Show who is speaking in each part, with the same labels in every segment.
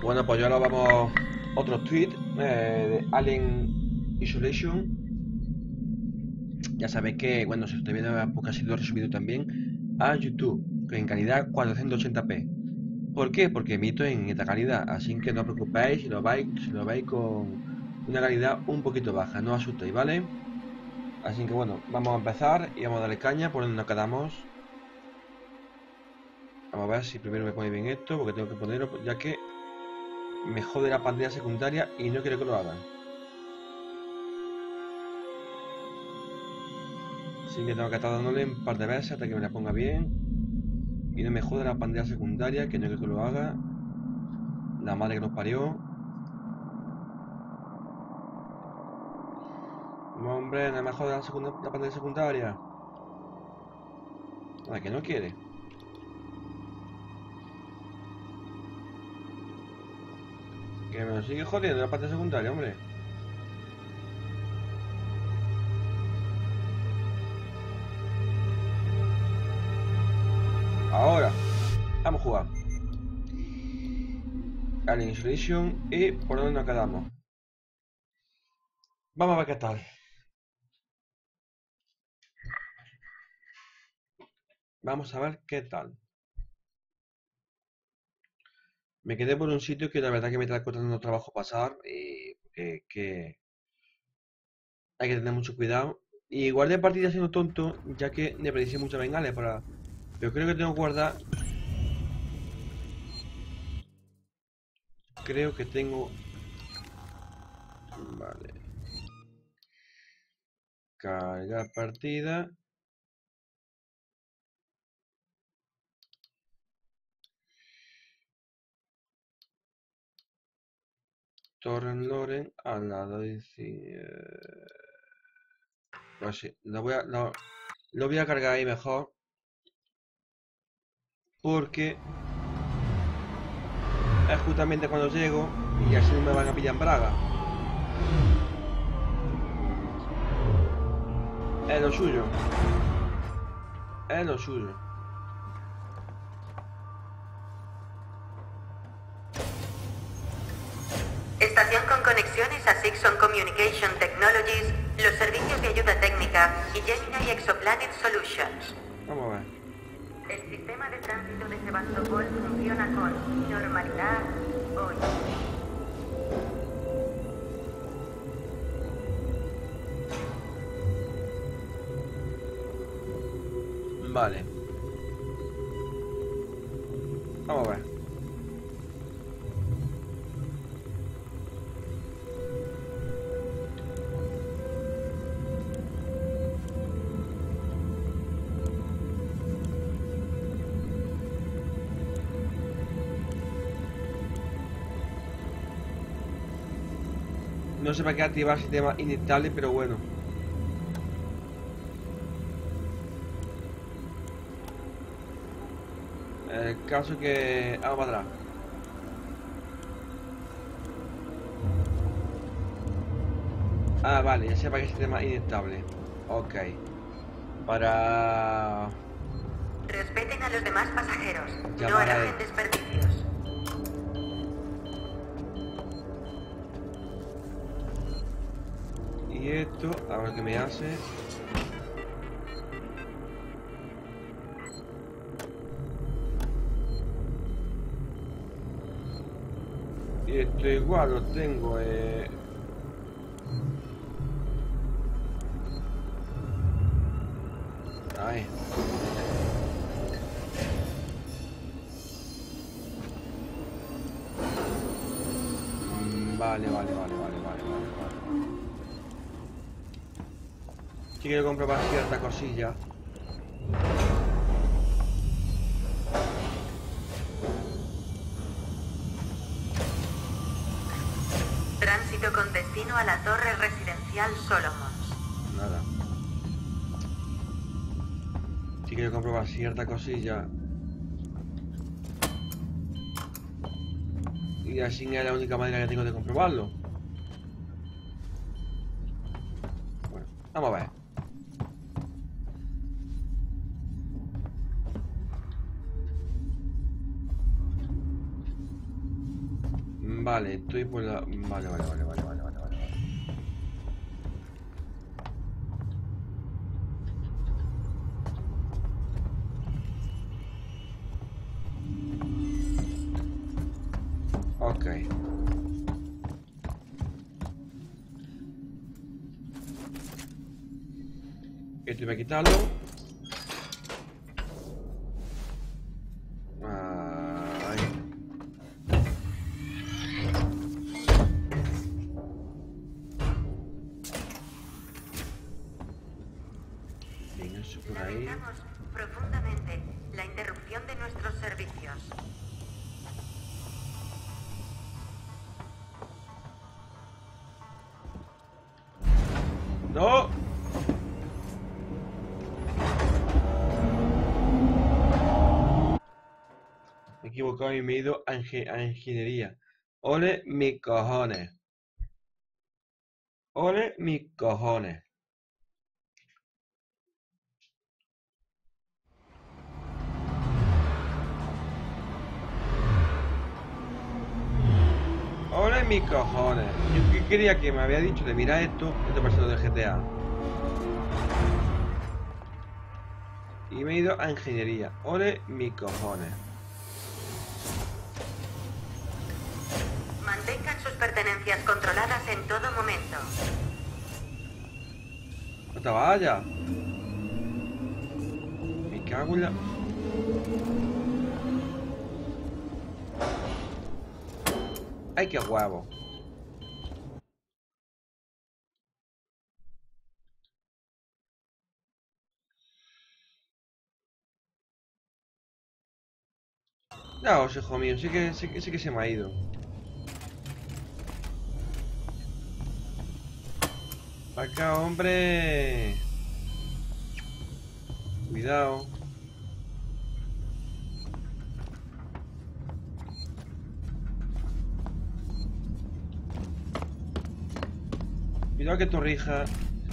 Speaker 1: Bueno, pues ya ahora vamos otro tweet de Alien Isolation. Ya sabéis que, bueno, si estoy viendo porque ha sido resubido también a YouTube en calidad 480p. ¿Por qué? Porque emito en esta calidad, así que no os preocupéis si lo veis con una calidad un poquito baja, no os asustéis, ¿vale? Así que bueno, vamos a empezar y vamos a darle caña por donde nos quedamos. Vamos a ver si primero me pone bien esto, porque tengo que ponerlo, ya que me jode la pantalla secundaria y no quiero que lo hagan. Así que tengo que estar dándole un par de veces hasta que me la ponga bien. Y no me jode la pantalla secundaria, que no quiero que lo haga. La madre que nos parió. No, hombre, nada más jode la pantalla secundaria. Nada, que no quiere. Que me lo sigue jodiendo la pantalla secundaria, hombre. Ahora, vamos a jugar Alien Isolation y por dónde nos quedamos. Vamos a ver qué tal. Vamos a ver qué tal. Me quedé por un sitio que la verdad que me está costando trabajo pasar y que hay que tener mucho cuidado. Y guardé partida siendo tonto, ya que le predicé muchas bengales para... Pero creo que tengo que guardar... Creo que tengo... Vale. Cargar partida. Torren Loren al lado de... Pues sí, lo voy a cargar ahí mejor. Porque es justamente cuando llego y así no me van a pillar en Braga. Es lo suyo. Es lo suyo.
Speaker 2: Estación con conexiones a Sixon Communication Technologies, los servicios de ayuda técnica y Gemini Exoplanet Solutions.
Speaker 1: Vamos a ver.
Speaker 2: El sistema de tránsito de Sebastopol funciona con normalidad hoy.
Speaker 1: Vale. Vamos a ver. No sé para qué activar sistema inestable, pero bueno. El caso que... Vamos para atrás. Ah, vale, ya sé para qué sistema inestable. Ok. Para...
Speaker 2: Respeten a los demás pasajeros. No
Speaker 1: Llamar a él.
Speaker 2: arrojen desperdicios.
Speaker 1: Y esto, a ver qué me hace. Y esto igual lo tengo, Ahí. Vale. Sí quiero comprobar cierta cosilla.
Speaker 2: Tránsito con destino a la torre residencial Solomons.
Speaker 1: Nada. Sí quiero comprobar cierta cosilla. Y así es la única manera que tengo de comprobarlo. Bueno, vamos a ver. Vale, estoy por la... Vale. Ok. Esto voy a quitarlo. Ay. Bien, eso por ahí.
Speaker 2: Lamentamos profundamente la interrupción de nuestros servicios.
Speaker 1: ¡No! Me he equivocado y me he ido a ingeniería. Ole mis cojones. Ole mis cojones. Ole mis cojones. Yo quería que me había dicho de mirar esto pasando de GTA. Y me he ido a ingeniería. Ole mis cojones.
Speaker 2: Mantengan sus pertenencias controladas en todo momento.
Speaker 1: No te vayas. Me cago en la... ¡Ay, qué huevo! No, hijo mío, sí que se me ha ido. ¡Para acá, hombre! Cuidado. Cuidado que Torrija.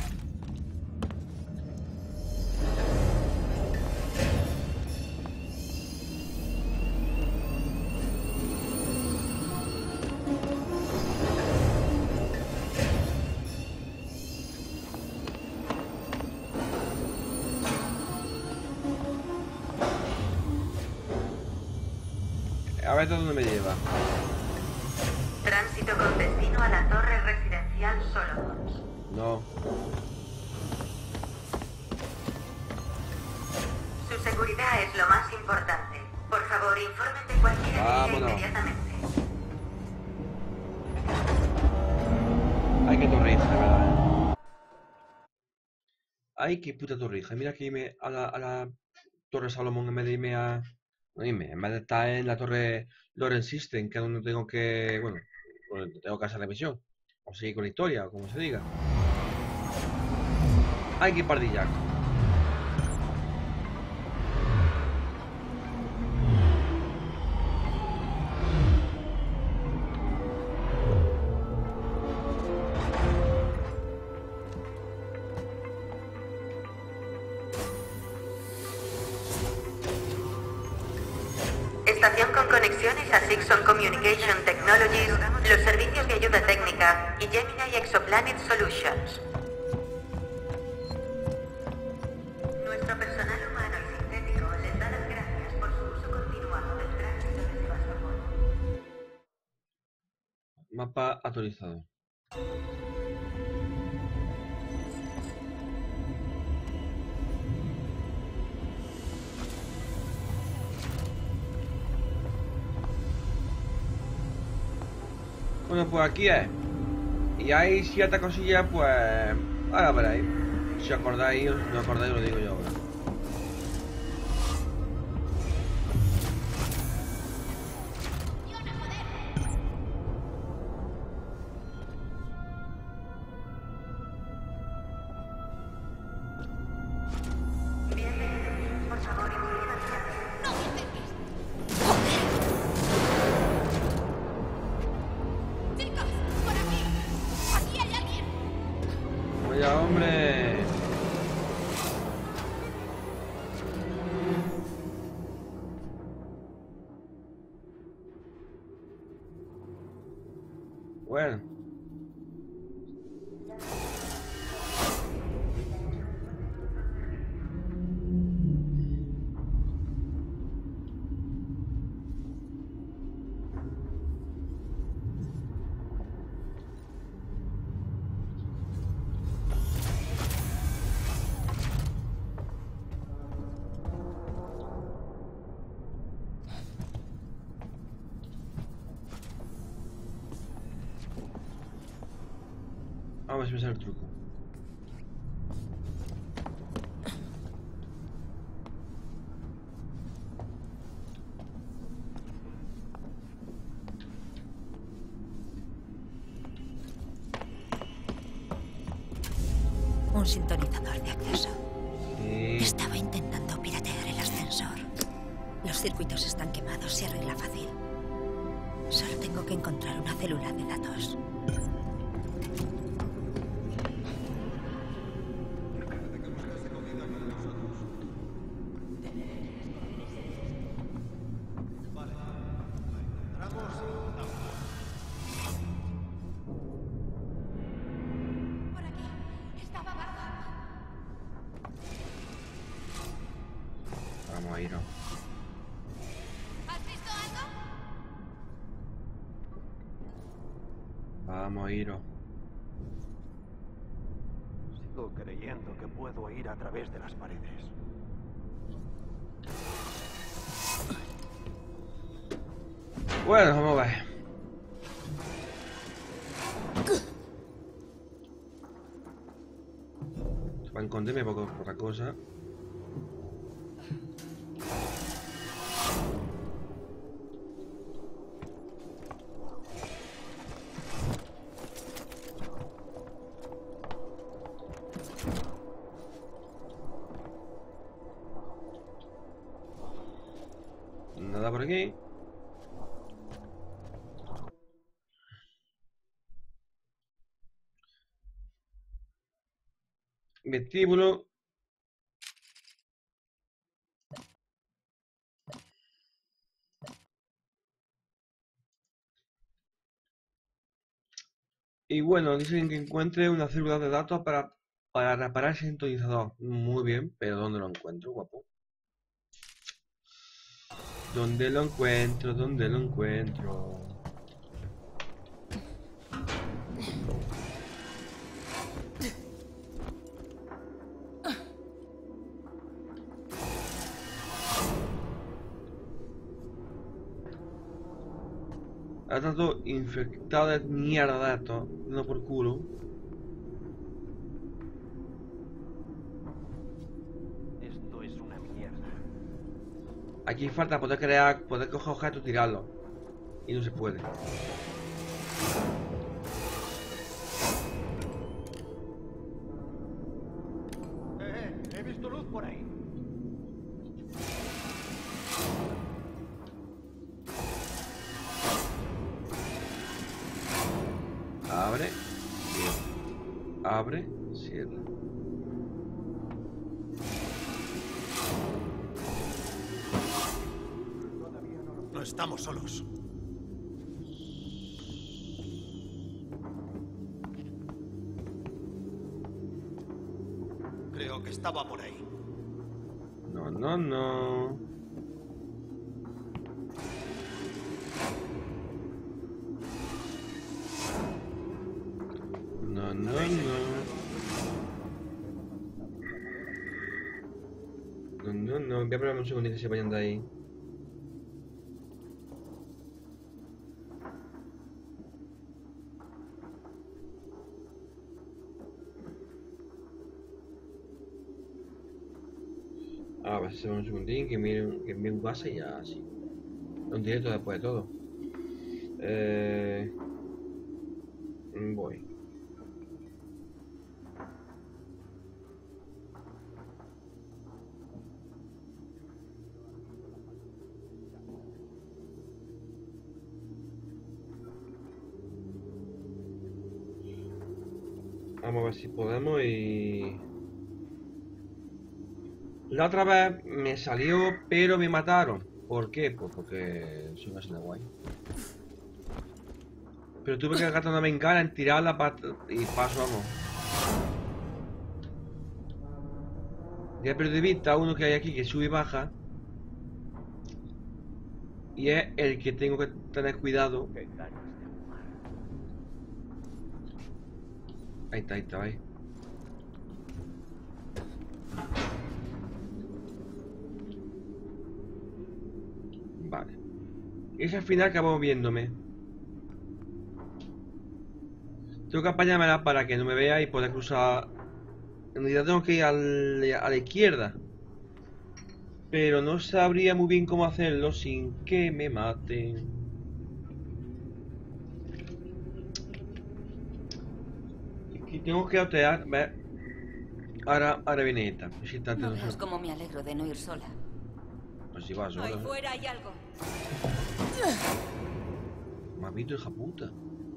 Speaker 1: A ver dónde me lleva.
Speaker 2: Tránsito con destino a la torre residencial Solomons.
Speaker 1: No.
Speaker 2: Su seguridad es lo más importante. Por favor, informen de cualquier avería
Speaker 1: Vámonos.
Speaker 2: inmediatamente.
Speaker 1: Ay, qué Torrija, de verdad. Ay, qué puta Torrija. Mira que irme a la Torre Salomón en vez de irme a... No irme, en vez de estar en la Torre Loren System, que es donde tengo que... Bueno, tengo que hacer la misión. O seguir con la historia, o como se diga. Ay, qué pardillaco.
Speaker 2: Estación con conexiones a Sixon Communication Technologies, los servicios de ayuda técnica y Gemini Exoplanet Solutions. Nuestro personal humano y sintético les da las gracias por su uso continuado del tránsito de Sebastopol.
Speaker 1: Mapa actualizado. Bueno, pues aquí es. Y hay ciertas cosillas, pues... Ahora veréis. Si acordáis o si no acordáis, lo digo yo ahora.
Speaker 2: Bienvenidos. Por favor, inscríbanse.
Speaker 3: ¡Chicos! ¡Por aquí! ¡Aquí hay alguien!
Speaker 1: Vaya hombre. A ver si me sale el truco.
Speaker 4: Un sintonizador de acceso.
Speaker 1: Sí.
Speaker 4: Estaba intentando piratear el ascensor. Los circuitos están quemados, se arregla fácil. Solo tengo que encontrar una célula de datos.
Speaker 3: Por aquí. Estaba abajo.
Speaker 1: Vamos a ir.
Speaker 3: ¿Has visto algo?
Speaker 1: Vamos a ir.
Speaker 5: Sigo creyendo que puedo ir a través de las paredes.
Speaker 1: Bueno, vamos a ver. Para esconderme por otra cosa. Nada por aquí. Vestíbulo. Y bueno, dicen que encuentre una célula de datos para reparar el sintonizador. Muy bien, pero ¿dónde lo encuentro, guapo? ¿Dónde lo encuentro? ¿Dónde lo encuentro? Ha estado infectado de mierda esto, no por culo.
Speaker 5: Esto es una mierda.
Speaker 1: Aquí falta poder coger objetos y tirarlos. Y no se puede.
Speaker 5: He visto luz por ahí.
Speaker 1: Abre, cierra. Abre, cierra.
Speaker 5: No estamos solos. Creo que estaba por ahí.
Speaker 1: No, no, no. No, no, no. No, no, no. Voy a probar un segundito que se vayan de ahí. A ver, se va un segundín, que envíe un WhatsApp y ya así. Un directo después de todo. Voy. Vamos a ver si podemos y... La otra vez me salió, pero me mataron. ¿Por qué? Pues porque soy una escena guay. Pero tuve que gastar una bengala en tirarla y paso, vamos. Ya perdí de vista uno que hay aquí que sube y baja. Y es el que tengo que tener cuidado.
Speaker 5: Qué ganas de fumar.
Speaker 1: Ahí está, ahí está, ahí. Vale. Ese al final acabó viéndome. Tengo que apañármela para que no me vea y poder cruzar. En realidad tengo que ir a la izquierda. Pero no sabría muy bien cómo hacerlo sin que me maten. Y tengo que otear. Ve. Ahora viene esta.
Speaker 4: No veas cómo me alegro de no ir sola.
Speaker 1: Pues si vas
Speaker 4: Ahí
Speaker 1: sola.
Speaker 4: fuera hay algo.
Speaker 1: Me has visto, hija puta.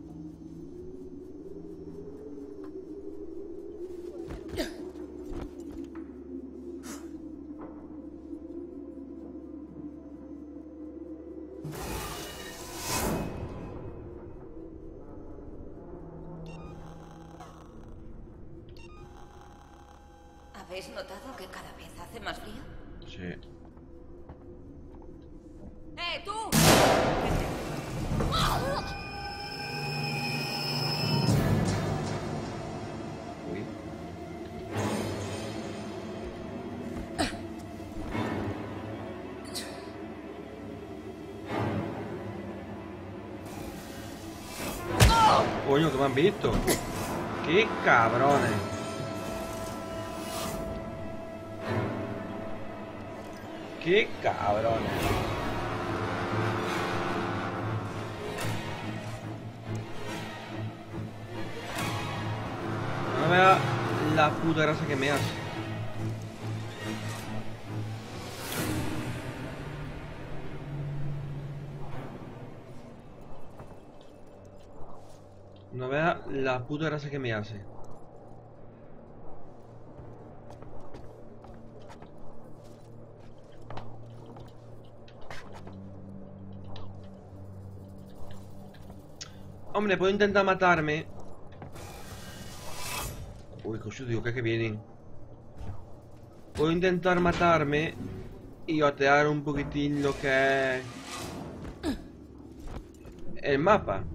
Speaker 4: ¿Habéis notado que cada vez hace más frío?
Speaker 1: Sí.
Speaker 3: ¡Tú!
Speaker 1: Uy. Coño, que me han visto. ¡Qué cabrones! ¡Qué cabrones! No vea la puta grasa que me hace. No vea la puta grasa que me hace. Hombre, puedo intentar matarme. Uy, coño, digo que vienen. Puedo intentar matarme y otear un poquitín lo que es el mapa.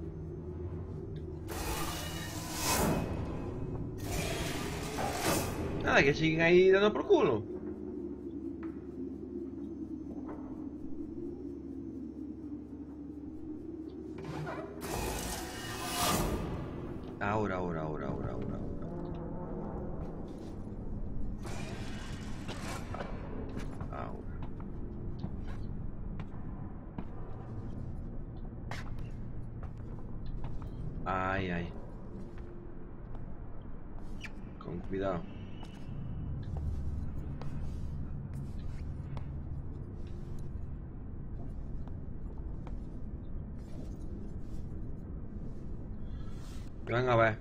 Speaker 1: Nada, que siguen ahí dando por culo. Ahora. Ay. Con cuidado. Venga, a ver.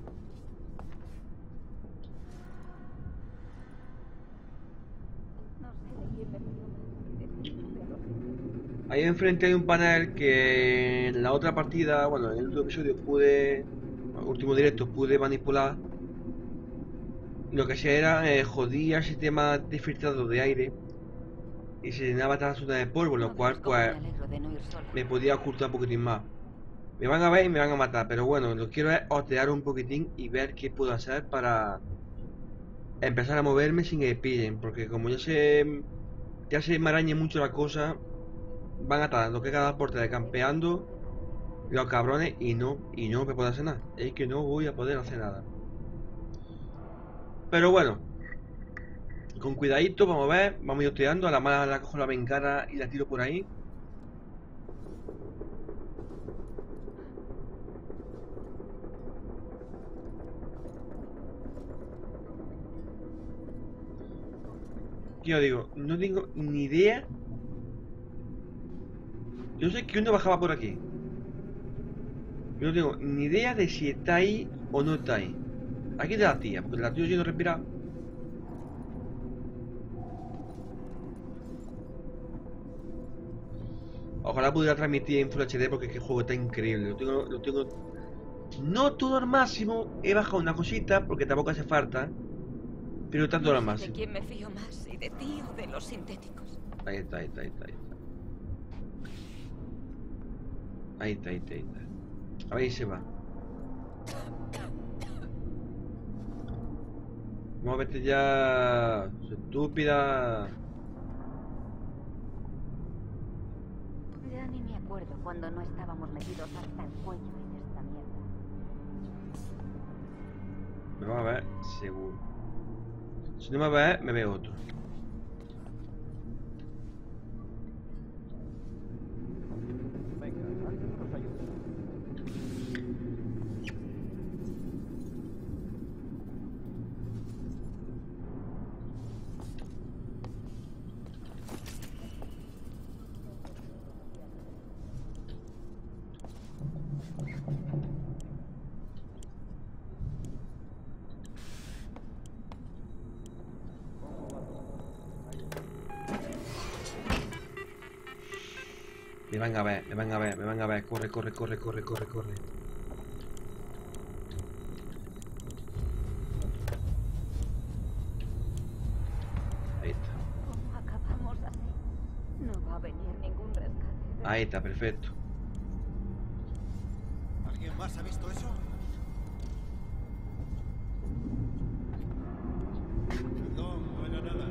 Speaker 1: Ahí enfrente hay un panel que en la otra partida, bueno, en el último episodio último directo pude manipular. Lo que hacía era jodía el sistema de filtrado de aire y se llenaba toda la zona de polvo, lo cual pues me podía ocultar un poquitín más. Me van a ver y me van a matar, pero bueno, lo que quiero es otear un poquitín y ver qué puedo hacer para empezar a moverme sin que me pillen, porque como ya se marañe mucho la cosa, van a estar lo que cada porte de campeando los cabrones y no me puedo hacer nada. Es que no voy a poder hacer nada. Pero bueno, con cuidadito, vamos a ver, vamos a ir oteando, a la mala la cojo la bengala y la tiro por ahí. ¿Qué os digo? No tengo ni idea. Yo sé que uno bajaba por aquí. Yo no tengo ni idea de si está ahí o no está ahí. Aquí está la tía, porque la tía yo no respira. Ojalá pudiera transmitir en Full HD porque es que el juego está increíble. Lo tengo. No todo al máximo. He bajado una cosita porque tampoco hace falta. Pero está todo al máximo.
Speaker 4: ¿De quién me fío más? ¿Si de ti o de los sintéticos?
Speaker 1: Ahí está. Ahí está. A ver, ahí se va. Muévete ya, estúpida.
Speaker 6: Ya ni me acuerdo cuando no estábamos metidos hasta el cuello en esta mierda.
Speaker 1: Me va a ver seguro. Si no me ve, me ve otro.
Speaker 5: Venga, alguien nos ayude.
Speaker 1: Me van a ver, me van a ver, me van a ver. Corre, corre, corre, corre, corre, corre. Ahí está.
Speaker 3: ¿Cómo acabamos así? No va a venir ningún rescate.
Speaker 1: Ahí está, perfecto.
Speaker 5: ¿Alguien más ha visto eso? Perdón, no era nada.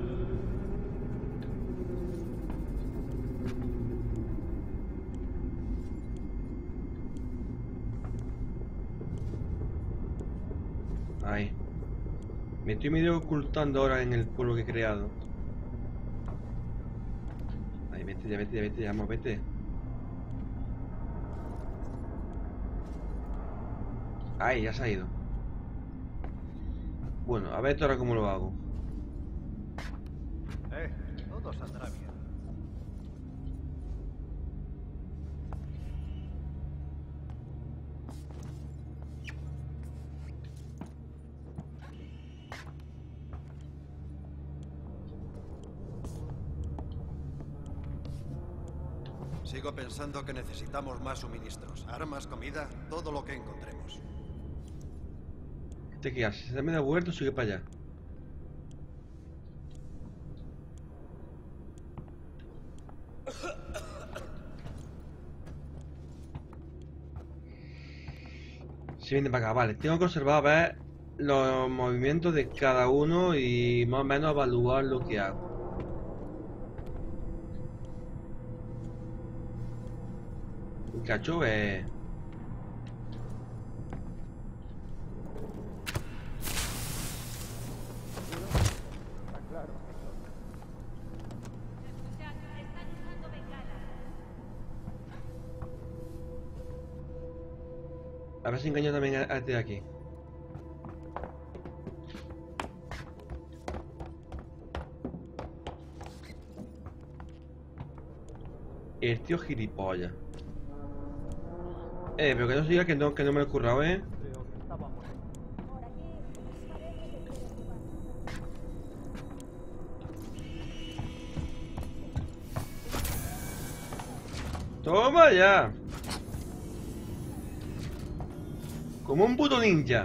Speaker 1: Ahí. Me estoy medio ocultando ahora en el pueblo que he creado. Ahí, vete, ya, vete, ya, vete, ya, vamos, vete. Ahí, ya se ha ido. Bueno, a ver esto ahora cómo lo hago.
Speaker 5: Todo saldrá bien. Sigo pensando que necesitamos más suministros, armas, comida, todo lo que encontremos.
Speaker 1: ¿Este qué hace? ¿Se me da vuelta o sigue para allá? Si viene para acá, vale. Tengo que observar a ver los movimientos de cada uno y más o menos evaluar lo que hago. Un cacho es... A ver si engaño también a este de aquí. El tío gilipollas. Pero que no se diga que no me lo he currado,
Speaker 5: Creo que estábamos en...
Speaker 1: ¡Toma ya! Como un puto ninja.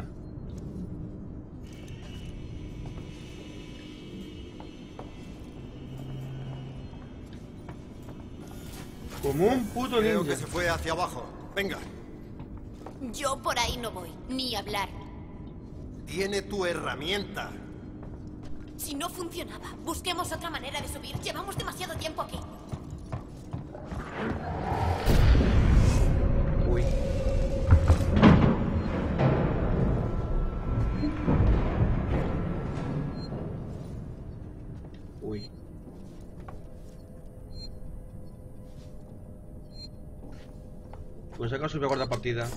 Speaker 1: Como un puto
Speaker 5: Creo
Speaker 1: ninja.
Speaker 5: que se fue hacia abajo. Venga,
Speaker 3: Yo por ahí no voy, ni hablar.
Speaker 5: tiene tu herramienta.
Speaker 3: Si no funcionaba, busquemos otra manera de subir. Llevamos demasiado tiempo aquí.
Speaker 1: Uy. Uy. Pues si acaso voy a guardar partida.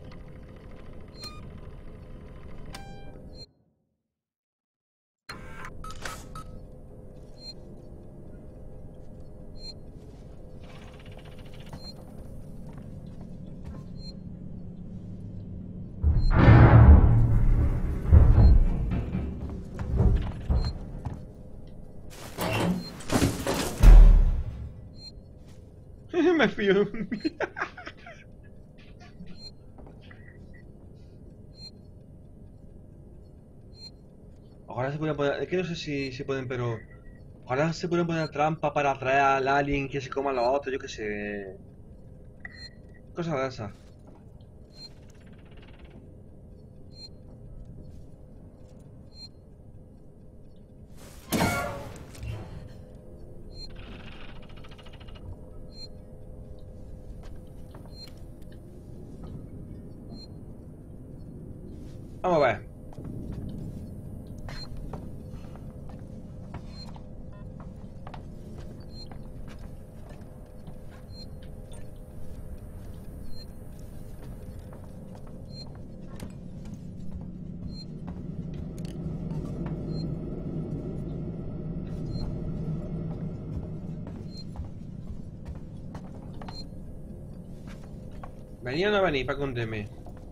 Speaker 1: Me fío. Ojalá se puedan poner. Es que no sé si se pueden, pero. Ojalá se pueden poner trampa para atraer al alien que se coma a los otros, yo qué sé. Cosas de esas. Vamos a ver. ¿Venía o no venís para esconderme?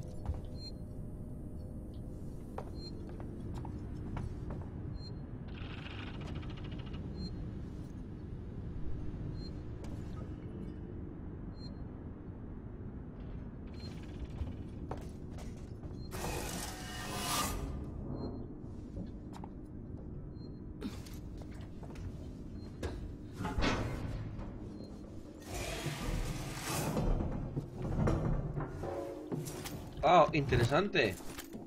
Speaker 1: Oh, interesante.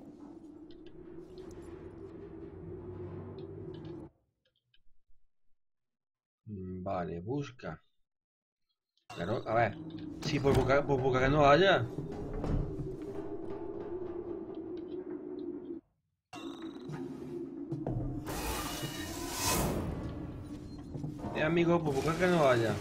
Speaker 1: Vale, busca. Claro, a ver. Si por buscar que no haya. Amigo, por buscar que no haya.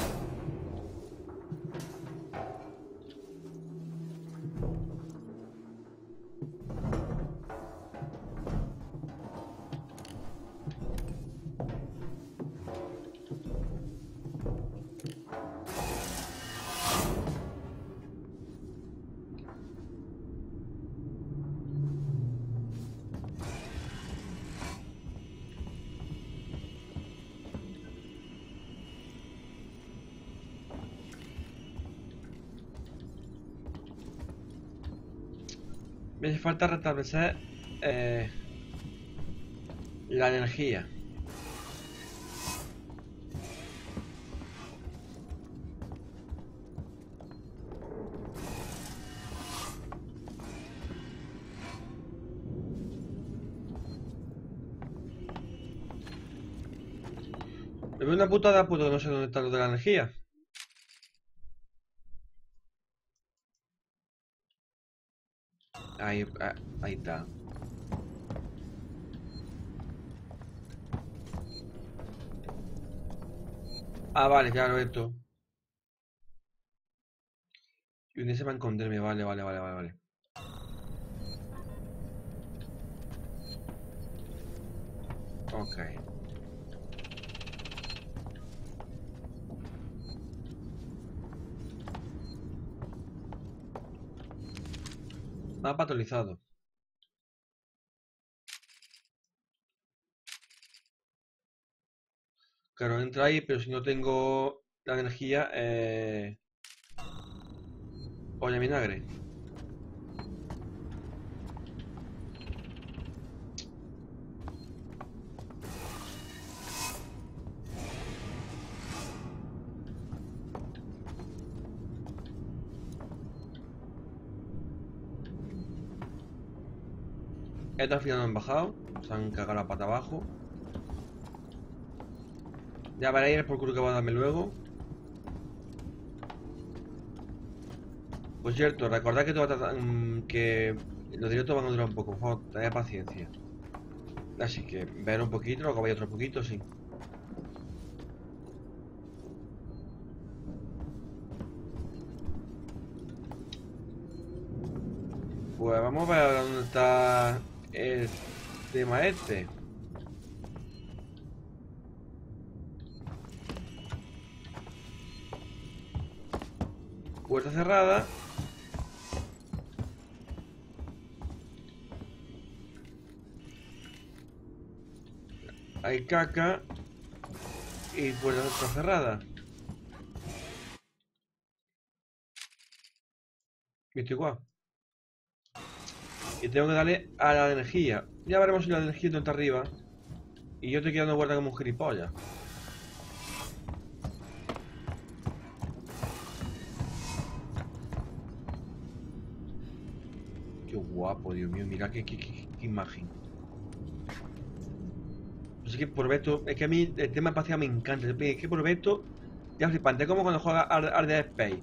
Speaker 1: Me hace falta restablecer la energía. Me veo una putada, puto, que no sé dónde está lo de la energía. Ahí, ahí está. Ah, vale, claro, esto. Y un día se va a esconderme, vale, vale, vale, vale, vale. Ok. Mapa actualizado. Claro, entra ahí, pero si no tengo la energía, olla vinagre. Estos al final no han bajado, se han cagado la pata abajo. Ya veréis por culo que va a darme luego. Por cierto, recordad que, que los directos van a durar un poco, por favor, tened paciencia. Así que ver un poquito, luego vais otro poquito, sí. Pues vamos a ver ahora dónde está el tema este. Puerta cerrada. Hay caca. Y puerta cerrada. ¿Viste igual? Y tengo que darle a la energía. Ya veremos si la energía no está arriba. Y yo te quedo dando vuelta como un gilipollas. Qué guapo, Dios mío. Mira qué imagen. Así que por esto, es que a mí el tema espacial me encanta. Es que por esto, ya flipante, como cuando juega al Dead Space.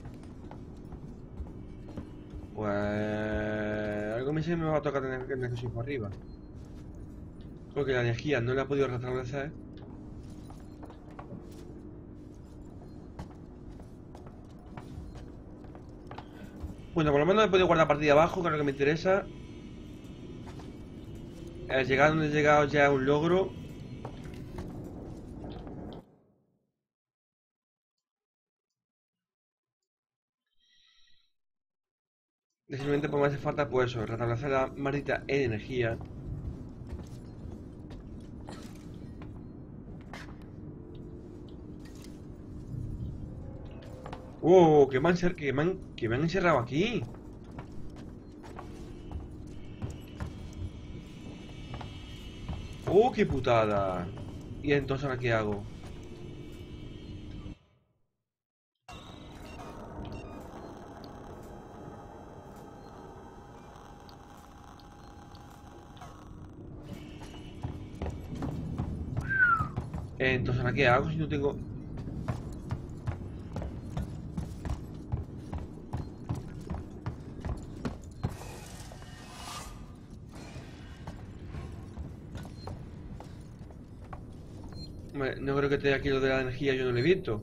Speaker 1: Pues algo me va a tocar tener que subir por arriba. Porque la energía no la he podido restablecer. Bueno, por lo menos he podido guardar partida abajo, que es lo que me interesa. El llegar donde he llegado ya es un logro. simplemente pues me hace falta pues eso, restablecer la maldita energía. ¡Oh! Que me han encerrado aquí. ¡Oh, qué putada! ¿Y entonces ahora qué hago? Entonces ahora qué hago si no tengo... Hombre, no creo que esté aquí lo de la energía, yo no lo he visto.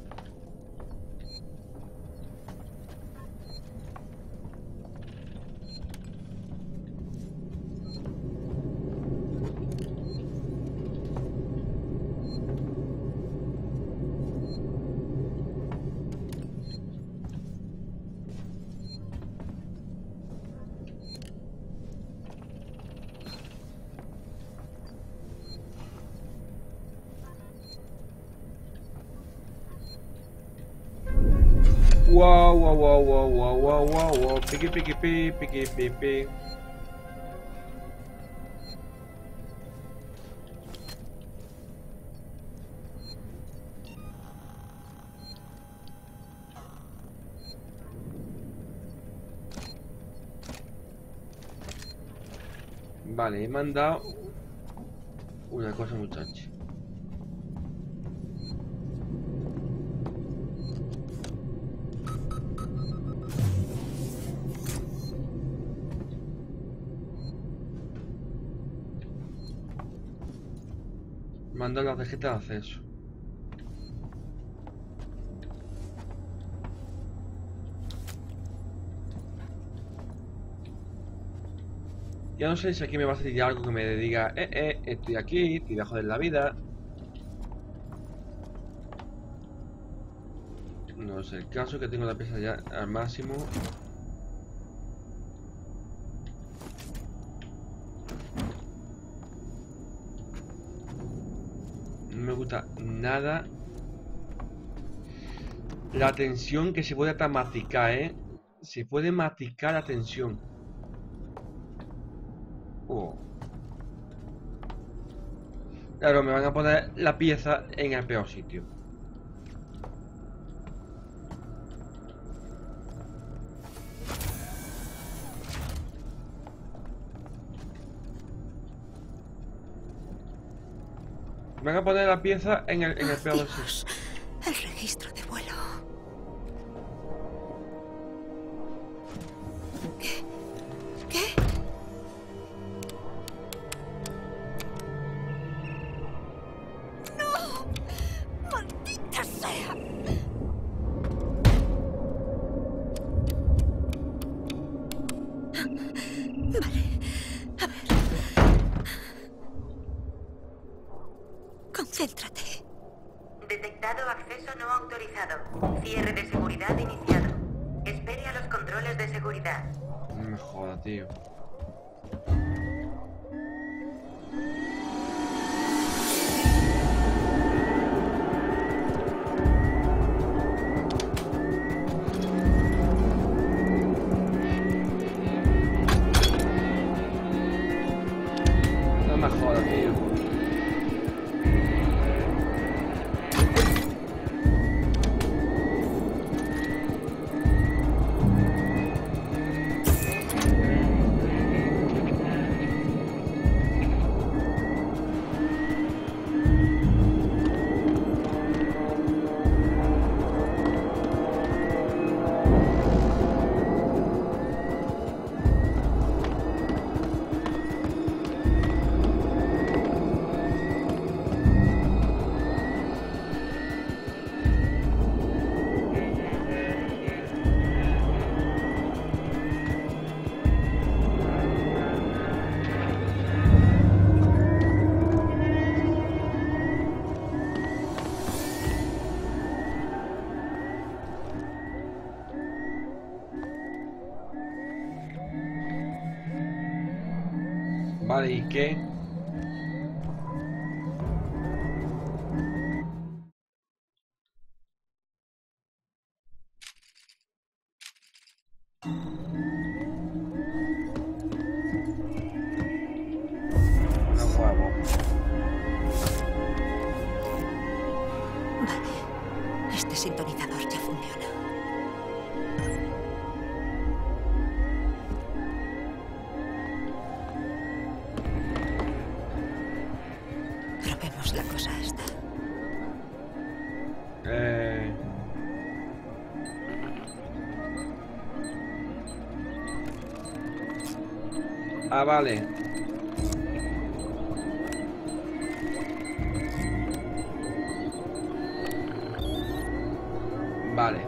Speaker 1: Wow, wow, wow, wow, wow, wow, wow, wow, piqui, piqui, pi, piqui, pi, pi. Vale, he mandado una cosa, muchacho. Manda la tarjeta de acceso. Ya no sé si aquí me va a salir algo que me diga, estoy aquí, te voy a joder la vida. No sé, el caso que tengo la pieza ya al máximo. No me gusta nada la tensión que se puede hasta masticar, Se puede masticar la tensión. Oh. Claro, me van a poner la pieza en el peor sitio. Me van a poner la pieza en el peor sitio.
Speaker 4: El registro de vuelo. ¿Qué? ¡No! ¡Maldita sea! Vale. A ver. Concéntrate.
Speaker 2: Detectado acceso no autorizado. Cierre de seguridad iniciado. Espere a los controles de seguridad.
Speaker 1: No me jodas, tío. No me jodas, tío. Vale, ¿y qué?
Speaker 4: Vale. Este sintonizador ya funciona. Probemos la cosa esta.
Speaker 1: Ah, vale. Vale.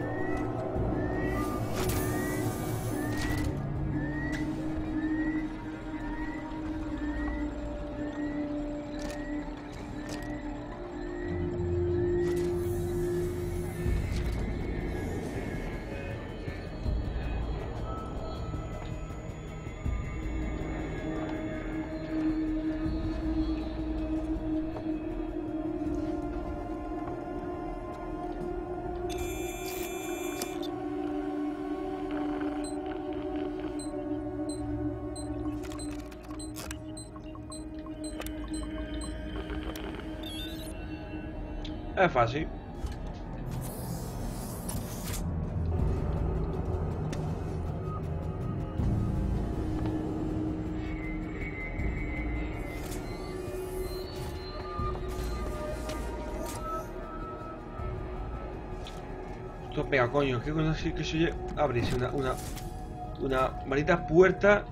Speaker 1: Es fácil. Esto pega, coño. ¿Qué coño que se oye? Abrirse una maldita puerta.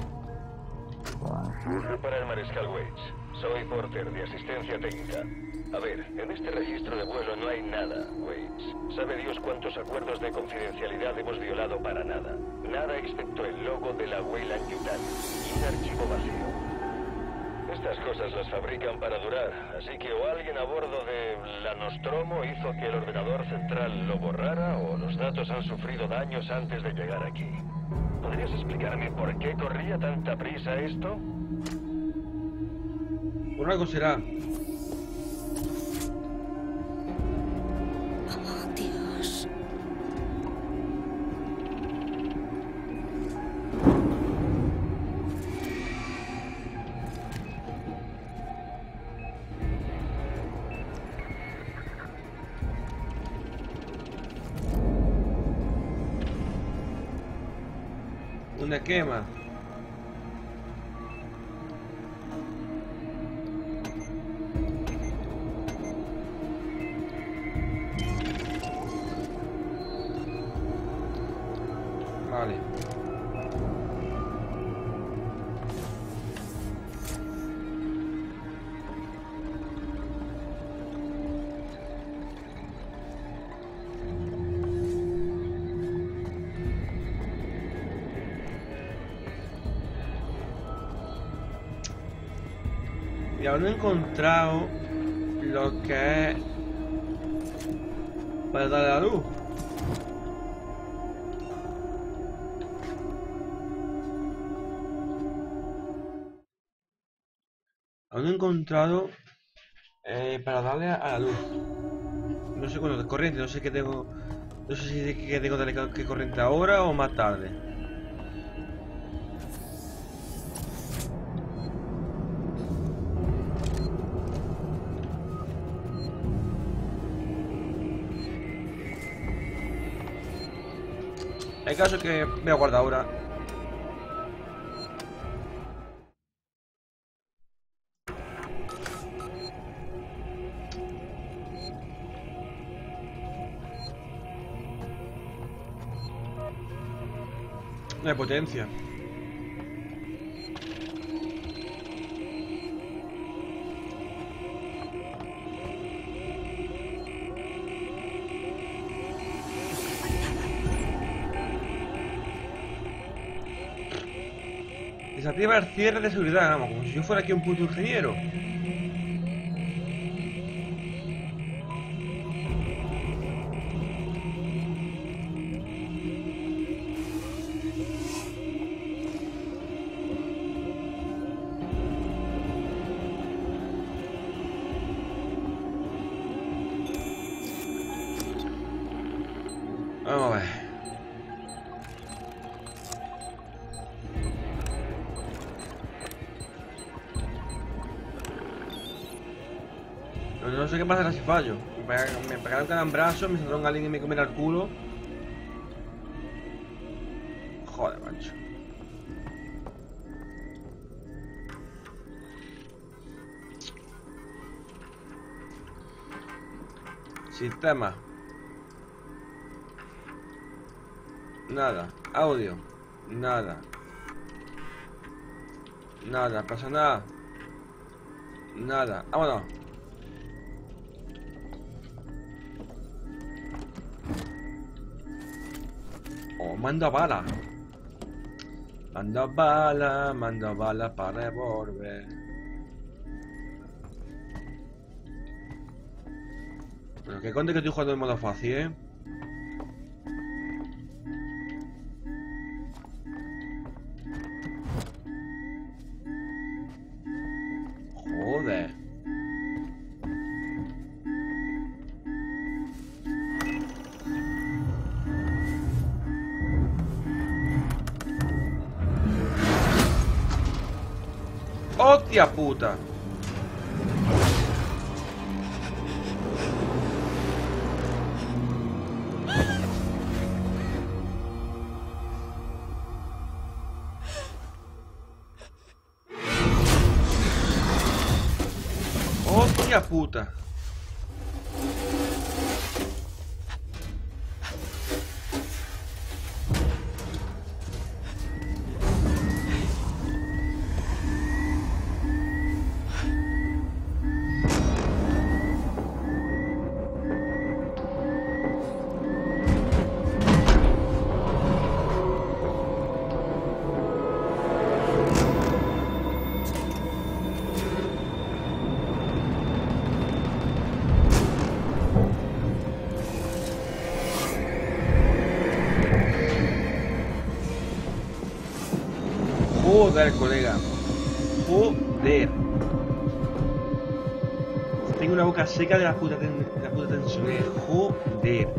Speaker 6: Para el Mariscal Waits. Soy Porter, de asistencia técnica. A ver, en este registro de vuelo no hay nada, Waits. ¿Sabe Dios cuántos acuerdos de confidencialidad hemos violado para nada? Nada excepto el logo de la Weyland-Yutani y un archivo vacío. Estas cosas las fabrican para durar, así que o alguien a bordo de la Nostromo hizo que el ordenador central lo borrara o los datos han sufrido daños antes de llegar aquí. ¿Podrías explicarme por qué corría tanta prisa esto?
Speaker 1: Por algo será.
Speaker 4: Oh, Dios.
Speaker 1: Una quema. Vale. Y aún no he encontrado lo que es para darle la luz. Aún no he encontrado para darle a la luz. No sé cuándo de corriente, no sé qué tengo. No sé si que tengo que darle que corriente ahora o más tarde. El caso es que voy a guardar ahora. No hay potencia. Desactiva el cierre de seguridad, vamos, como si yo fuera aquí un puto ingeniero. No sé qué pasará si fallo. Me pegará un calambrazo, me saldrá un alien y me comerá el culo. Joder, macho. Sistema. Nada. Audio. Nada. Nada. Pasa nada. Nada. Vámonos. Oh, manda bala. Manda bala para revólver. Bueno, que conte que estoy jugando en modo fácil, ¿eh? Joder. ¡Hostia puta! ¡Hostia puta! Joder, colega. Joder. Tengo una boca seca de la puta tensión. Joder.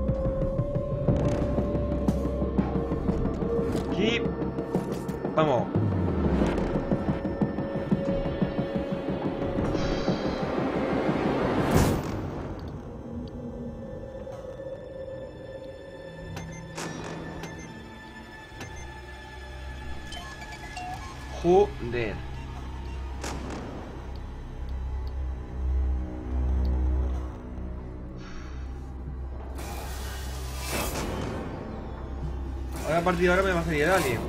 Speaker 1: ¿Qué? Vamos. Joder. Ahora a partir de ahora me va a salir el alien.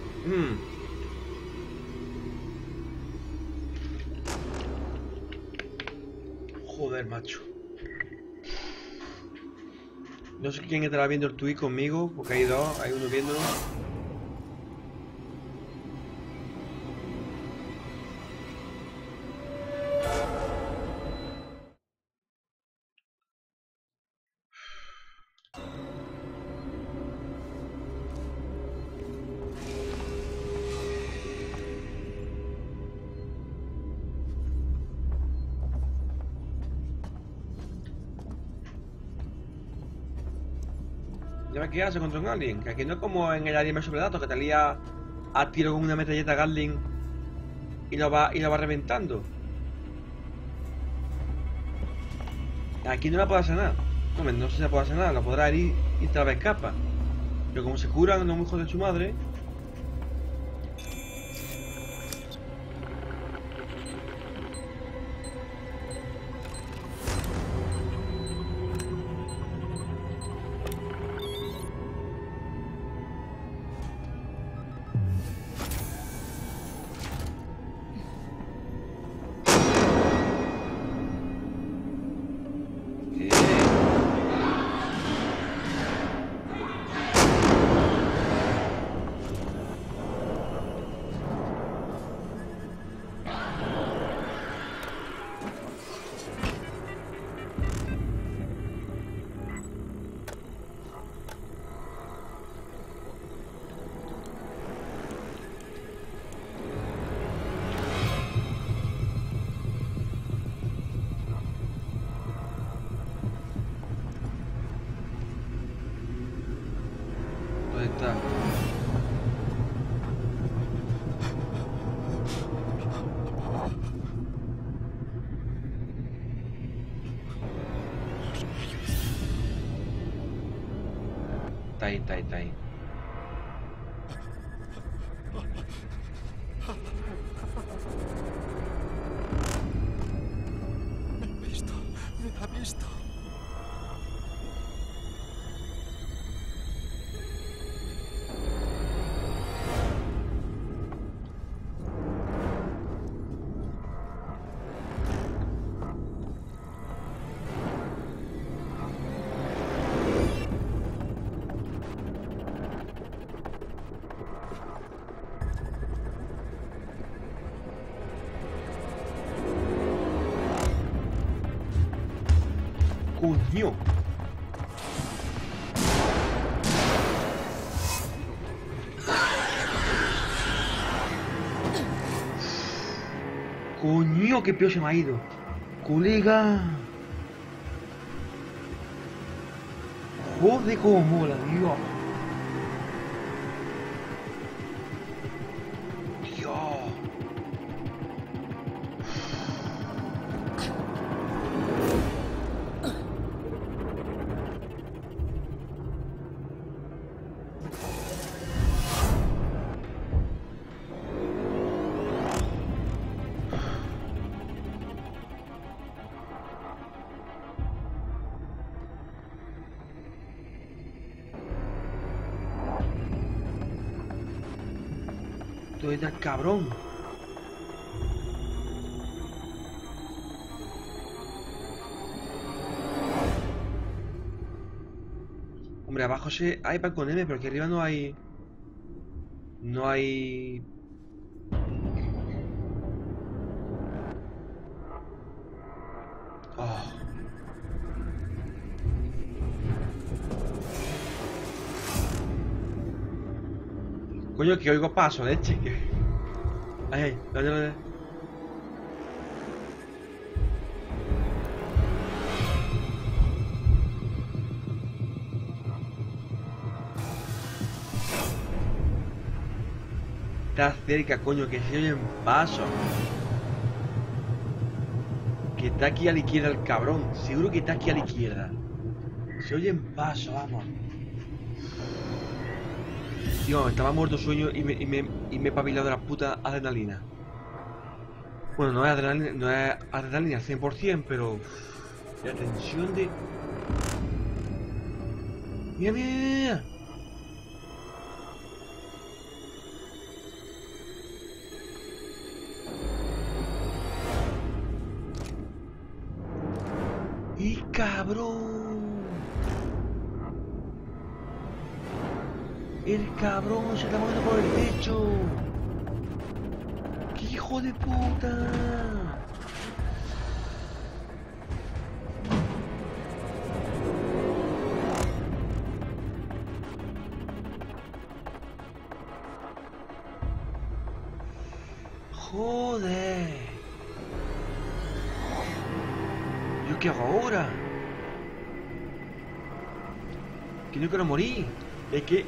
Speaker 1: Joder, macho. No sé quién estará viendo el tweet conmigo, porque hay dos, hay uno viéndolo. Ya me quedas contra un alien, que aquí no es como en el Alien vs Predator, que te lía a tiro con una metralleta Gatling y lo va reventando. Aquí no le puede hacer nada. Hombre, no sé si le puede hacer nada, lo podrá herir y tal vez escapa. Pero como se curan los hijos de su madre. Está ahí, está ahí, está ahí.
Speaker 5: Me ha visto.
Speaker 1: ¡Coño! ¡Coño! ¡Qué peor se me ha ido! ¡Colega! ¡Joder, cómo mola, Dios! ¡Dios! ¿Dónde está el cabrón? Hombre, abajo sí hay para con M, pero aquí arriba no hay... No hay... Oh. Coño, que oigo paso, leche. Ay, ¿dónde? Está cerca, coño, que se oyen pasos. Que está aquí a la izquierda el cabrón. Seguro que está aquí a la izquierda. Se oyen pasos, vamos. Tío, estaba muerto sueño y me he pabilado de la puta adrenalina. Bueno, no es adrenalina al 100%, pero... La tensión de... ¡Mira, mira, mira! ¡Y cabrón! El cabrón se está moviendo por el techo. ¡Qué hijo de puta! Joder. ¿Yo qué hago ahora? Que no quiero morir. Es que...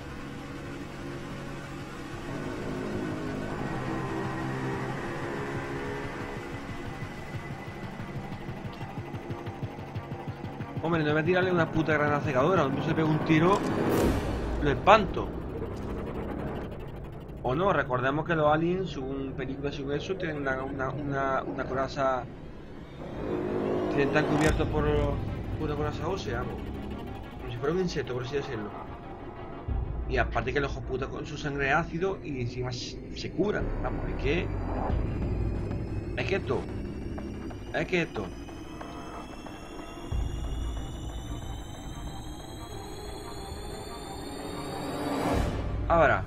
Speaker 1: Hombre, no voy a tirarle una puta granada cegadora. Donde se pega un tiro, lo espanto. O no, recordemos que los aliens, según películas y según eso, tienen una coraza. Están cubiertos por una coraza ósea, como si fuera un insecto, por así decirlo. Y aparte que los ojos putas con su sangre ácido y encima se curan. Vamos, es que esto. Ahora.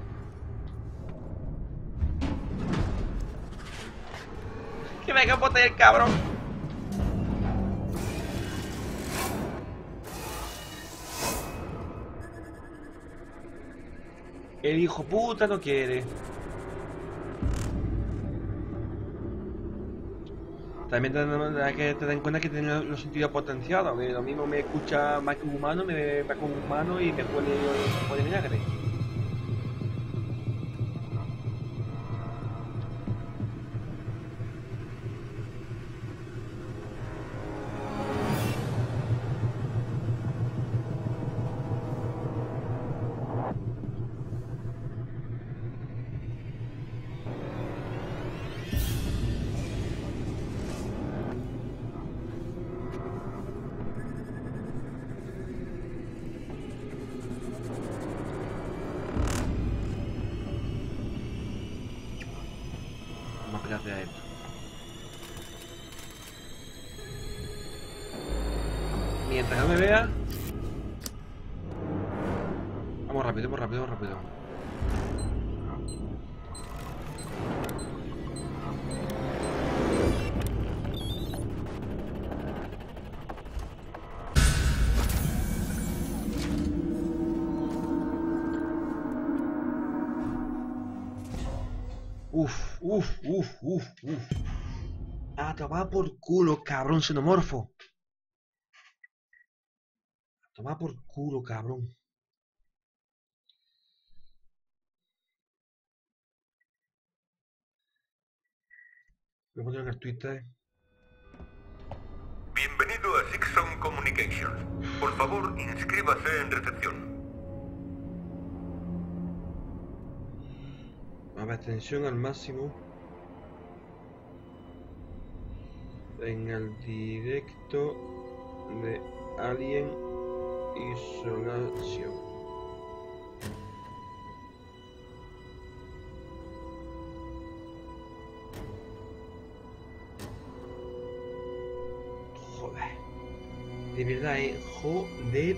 Speaker 1: Que me capote el cabrón. El hijo puta no quiere. También hay que tener en cuenta que tiene los sentidos potenciados. Que lo mismo me escucha más que un humano, me ve como un humano y me huele vinagre. gracias a esto. Mientras no me vea... Vamos rápido, vamos rápido, vamos rápido. Uf. A tomar por culo, cabrón xenomorfo. A tomar por culo, cabrón. Voy a poner en el Twitter.
Speaker 7: Bienvenido a Sixon Communications. Por favor, inscríbase en recepción.
Speaker 1: A ver, tensión al máximo. En el directo de Alien Isolation. Joder. De verdad, joder.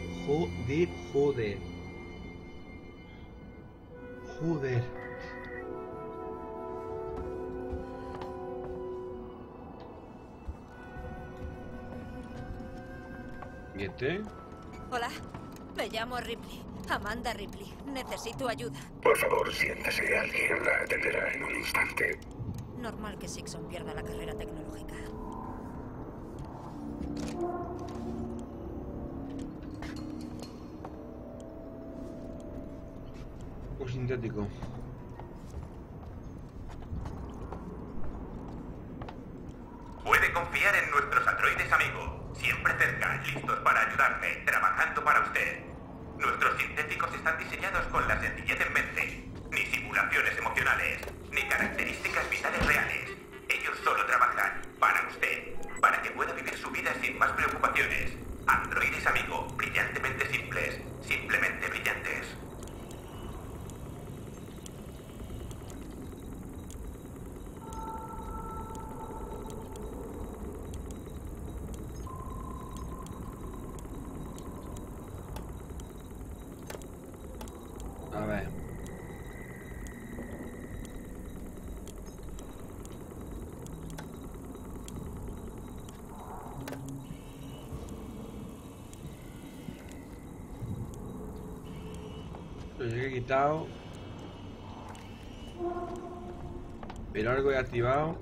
Speaker 1: Joder. ¿Y este?
Speaker 4: Hola, me llamo Ripley. Amanda Ripley. Necesito ayuda.
Speaker 8: Por favor, siéntese. Alguien la atenderá en un instante.
Speaker 4: Normal que Sixon pierda la carrera tecnológica.
Speaker 1: Un sintético.
Speaker 7: Puede confiar en nuestros androides amigos. Siempre cerca, listos para ayudarle, trabajando para usted. Nuestros sintéticos están diseñados con la sencillez en mente. Ni simulaciones emocionales, ni características vitales reales. Ellos solo trabajan para usted, para que pueda vivir su vida sin más preocupaciones. Androides amigo, brillantemente simples, simplemente brillantes.
Speaker 1: A ver. Lo he quitado. Pero algo he activado.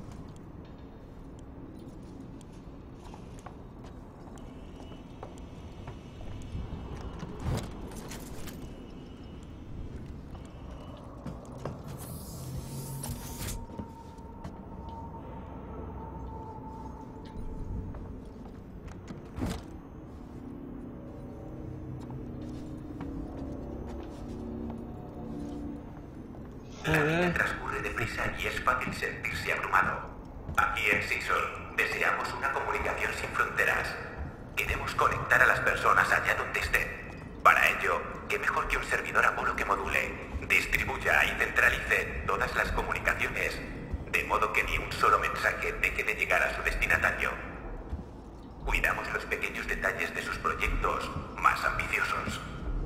Speaker 7: La vida transcurre deprisa y es fácil sentirse abrumado. Aquí en Sixon deseamos una comunicación sin fronteras. Queremos conectar a las personas allá donde estén. Para ello, ¿qué mejor que un servidor Apolo que module, distribuya y centralice todas las comunicaciones, de modo que ni un solo mensaje deje de llegar a su destinatario? Cuidamos los pequeños detalles de sus proyectos más ambiciosos.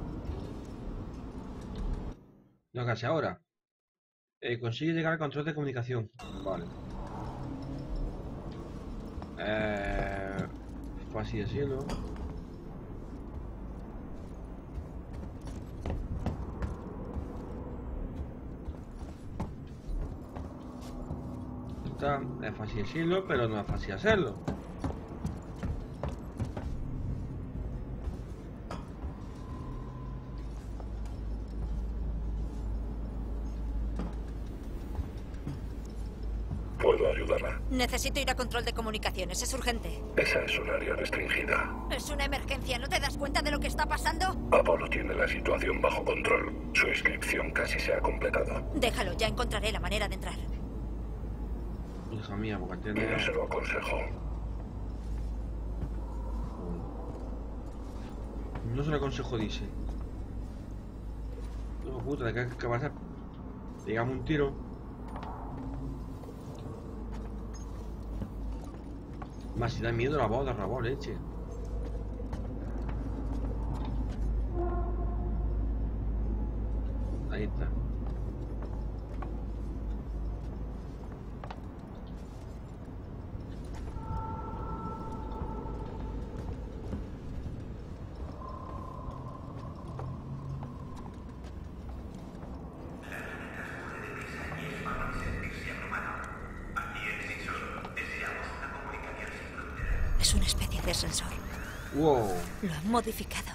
Speaker 1: No, casi ahora. Consigue llegar al control de comunicación. Vale. Fácil decirlo. Es fácil decirlo, pero no es fácil hacerlo.
Speaker 8: ¿Puedo ayudarla?
Speaker 4: Necesito ir a control de comunicaciones. Es urgente.
Speaker 8: Esa es un área restringida.
Speaker 4: Es una emergencia. ¿No te das cuenta de lo que está pasando?
Speaker 8: Apolo tiene la situación bajo control. Su inscripción casi se ha completado.
Speaker 4: Déjalo. Ya encontraré la manera de entrar.
Speaker 1: Hija mía, porque tiene...
Speaker 8: No se lo aconsejo.
Speaker 1: No se lo aconsejo, dice. No, puta, ¿de qué vas a...? Digamos un tiro. Más si da miedo la voz de Rabón, leche. Ahí está.
Speaker 4: Es una especie de sensor.
Speaker 1: Wow.
Speaker 4: Lo han modificado.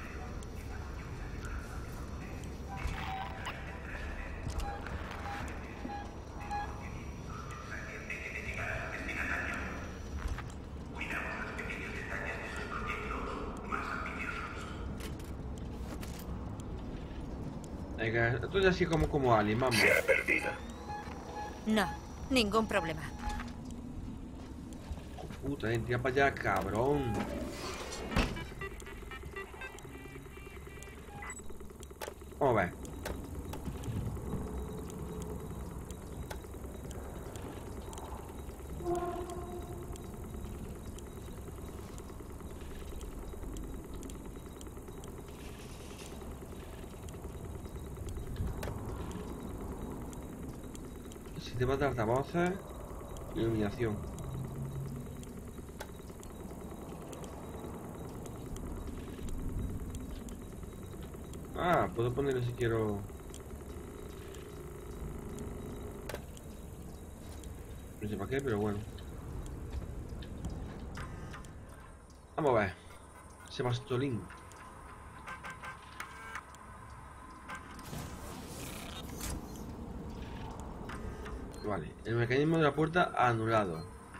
Speaker 1: Esto es así como Alien, vamos.
Speaker 8: Se ha perdido.
Speaker 4: No, ningún problema.
Speaker 1: Puta, tira para allá, cabrón. Vamos a ver. Sistema de altavoces, iluminación. Ah, puedo ponerlo si quiero. No sé para qué, pero bueno. Vamos a ver. Sebastolín. Vale, el mecanismo de la puerta anulado.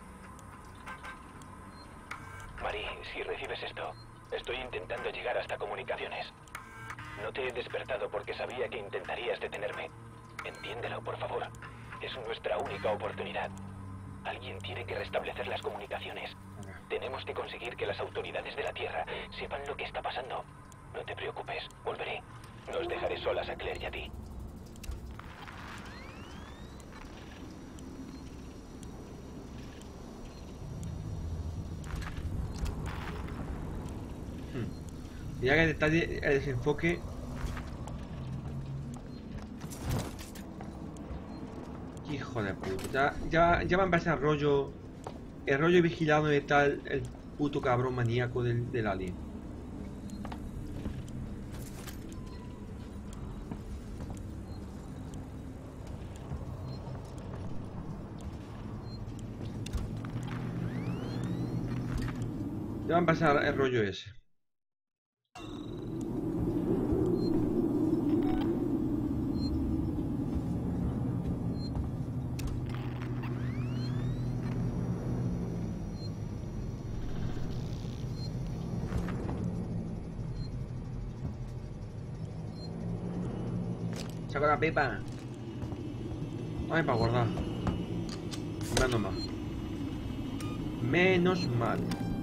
Speaker 6: Marie, si recibes esto, estoy intentando llegar hasta comunicaciones. No te he despertado porque sabía que intentarías detenerme. Entiéndelo, por favor. Es nuestra única oportunidad. Alguien tiene que restablecer las comunicaciones. Tenemos que conseguir que las autoridades de la Tierra sepan lo que está pasando. No te preocupes, volveré. No os dejaré solas a Claire y a ti.
Speaker 1: Mira que detalle el desenfoque. Hijo de puta. Ya va a empezar el rollo vigilado y tal, el puto cabrón maníaco del alien. Ya va a empezar el rollo ese. Saca la pipa. Ay, para guardar. Menos mal. Menos mal.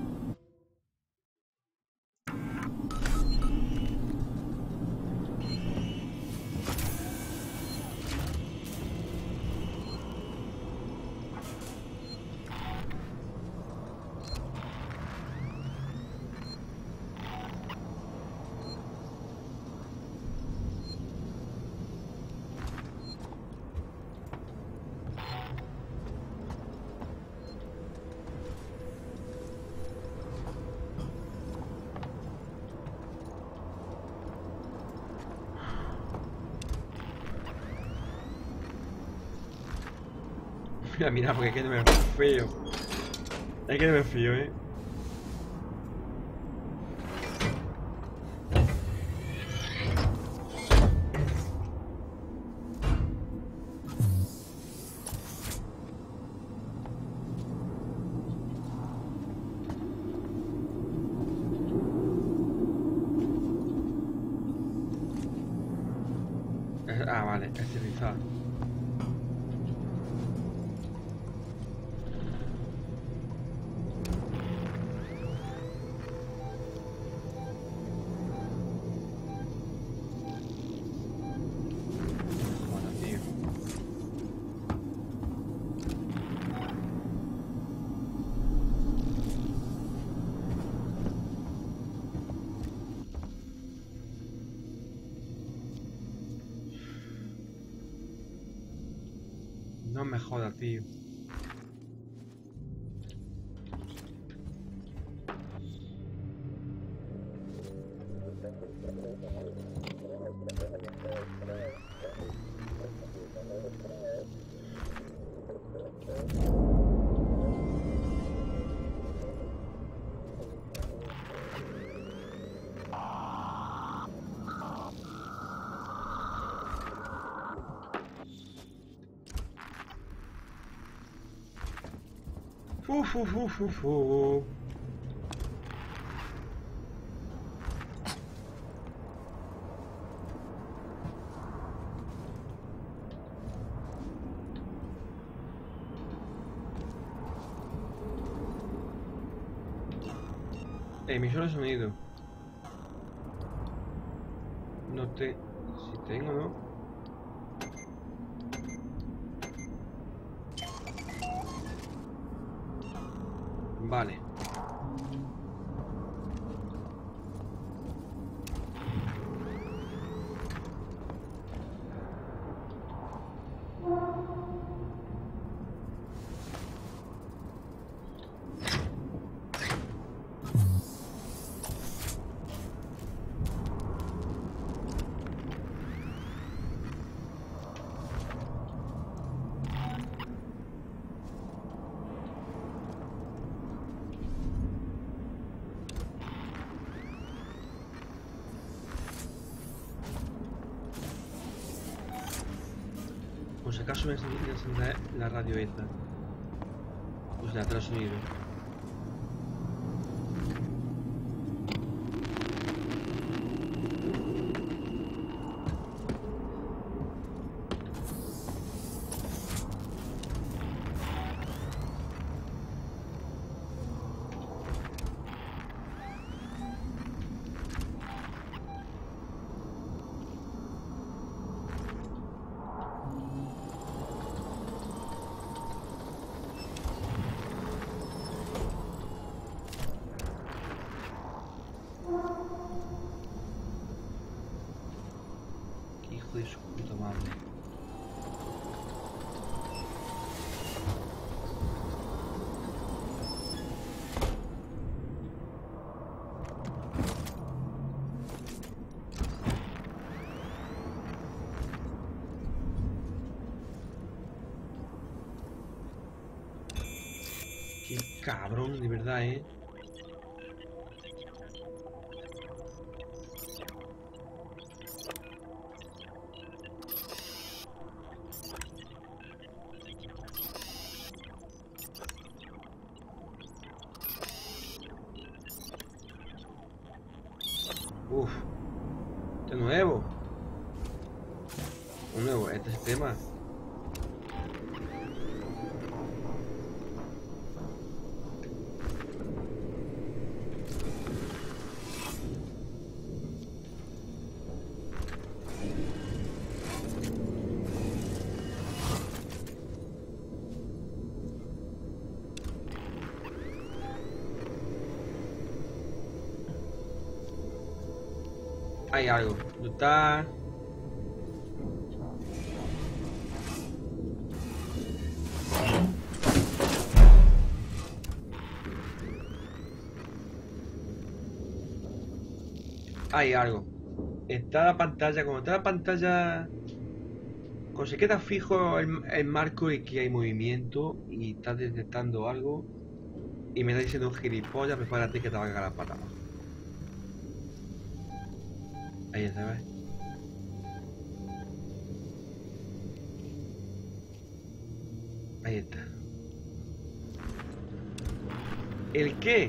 Speaker 1: Mira, porque es que no me fío. Es que no me fío, Ah, vale, esterilizar. No me jodas, tío. Fu. Emisor de sonido. No te... Si tengo, ¿no? Vale. Por si acaso me encender la radio esta. Pues la trae sonido. Hijo de su puta madre. Qué cabrón, de verdad, ¿eh? Uf, de nuevo. Un nuevo, este sistema. Hay algo. ¿Dónde está? Hay algo. Está la pantalla. Como está la pantalla. Cuando se queda fijo el marco y que hay movimiento y está detectando algo. Y me está diciendo un gilipollas, prepárate que te va a cagar la pata. Ahí está, ¿ves? Ahí está. ¿El qué?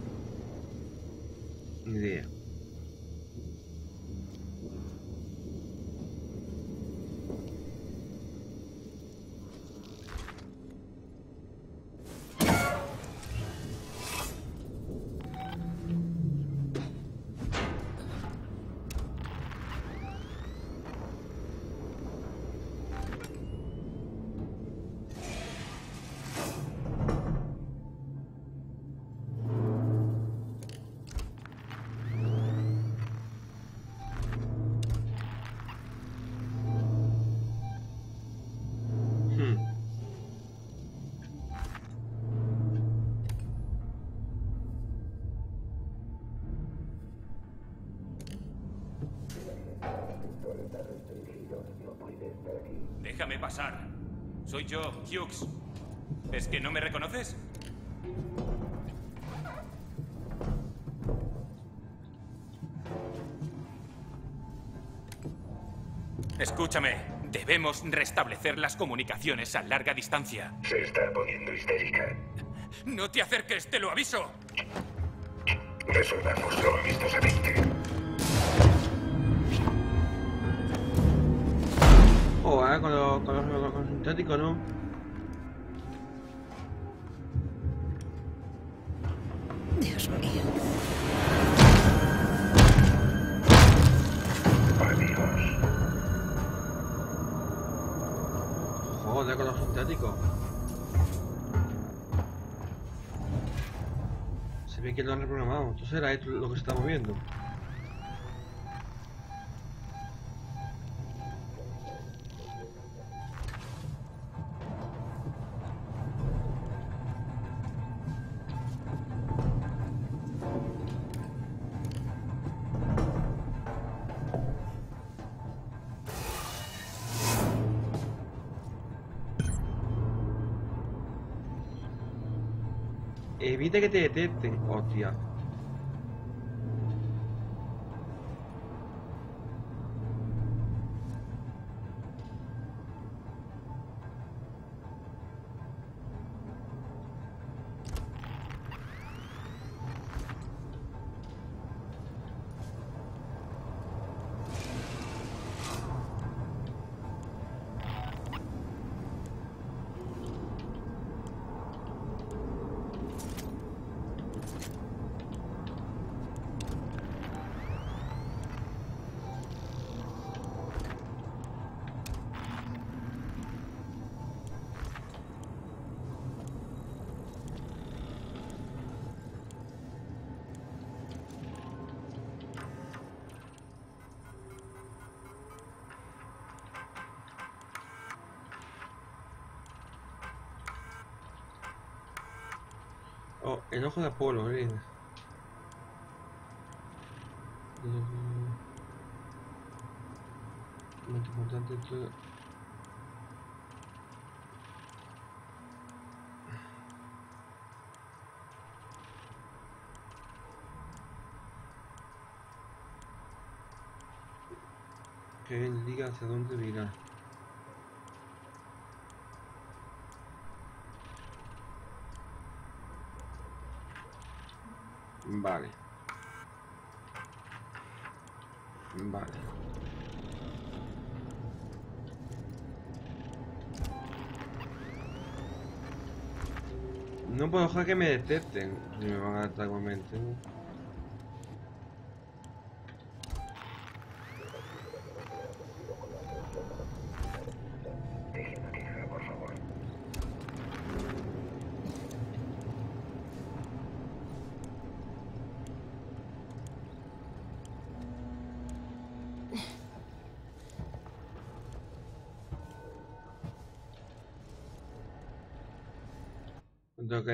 Speaker 1: Ni idea.
Speaker 9: Déjame pasar. Soy yo, Hughes. ¿Es que no me reconoces? Escúchame, debemos restablecer las comunicaciones a larga distancia.
Speaker 8: Se está poniendo histérica.
Speaker 9: ¡No te acerques, te lo aviso!
Speaker 8: Resolvámoslo amistosamente.
Speaker 1: Oh, con los sintéticos, ¿no?
Speaker 4: Dios mío.
Speaker 8: Adiós.
Speaker 1: Joder, con los sintéticos. Se ve que lo han reprogramado. Entonces era esto lo que se está moviendo. Evita que te detecten, hostia. Oh, el ojo de Apolo, Muy importante esto. Que él diga hacia dónde mirar. Vale. Vale. No puedo dejar que me detecten. Si me van a detectar igualmente, ¿no?
Speaker 8: Deje una queja, por favor.
Speaker 1: Ok.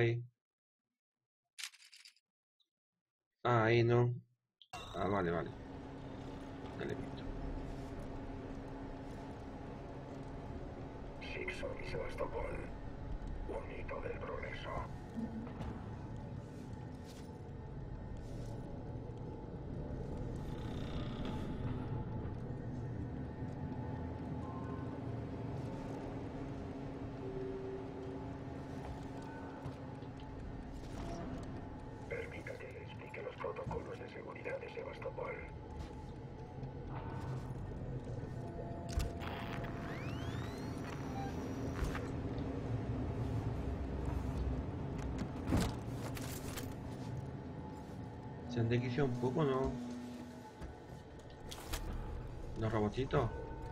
Speaker 1: Ah, ahí no. Ah, vale, vale. Dale, visto.
Speaker 8: Sixon y Sebastopol. Un hito del progreso. Permita que le explique los protocolos de seguridad de Sebastopol.
Speaker 1: Se han desquiciado un poco, ¿no? Los robotitos.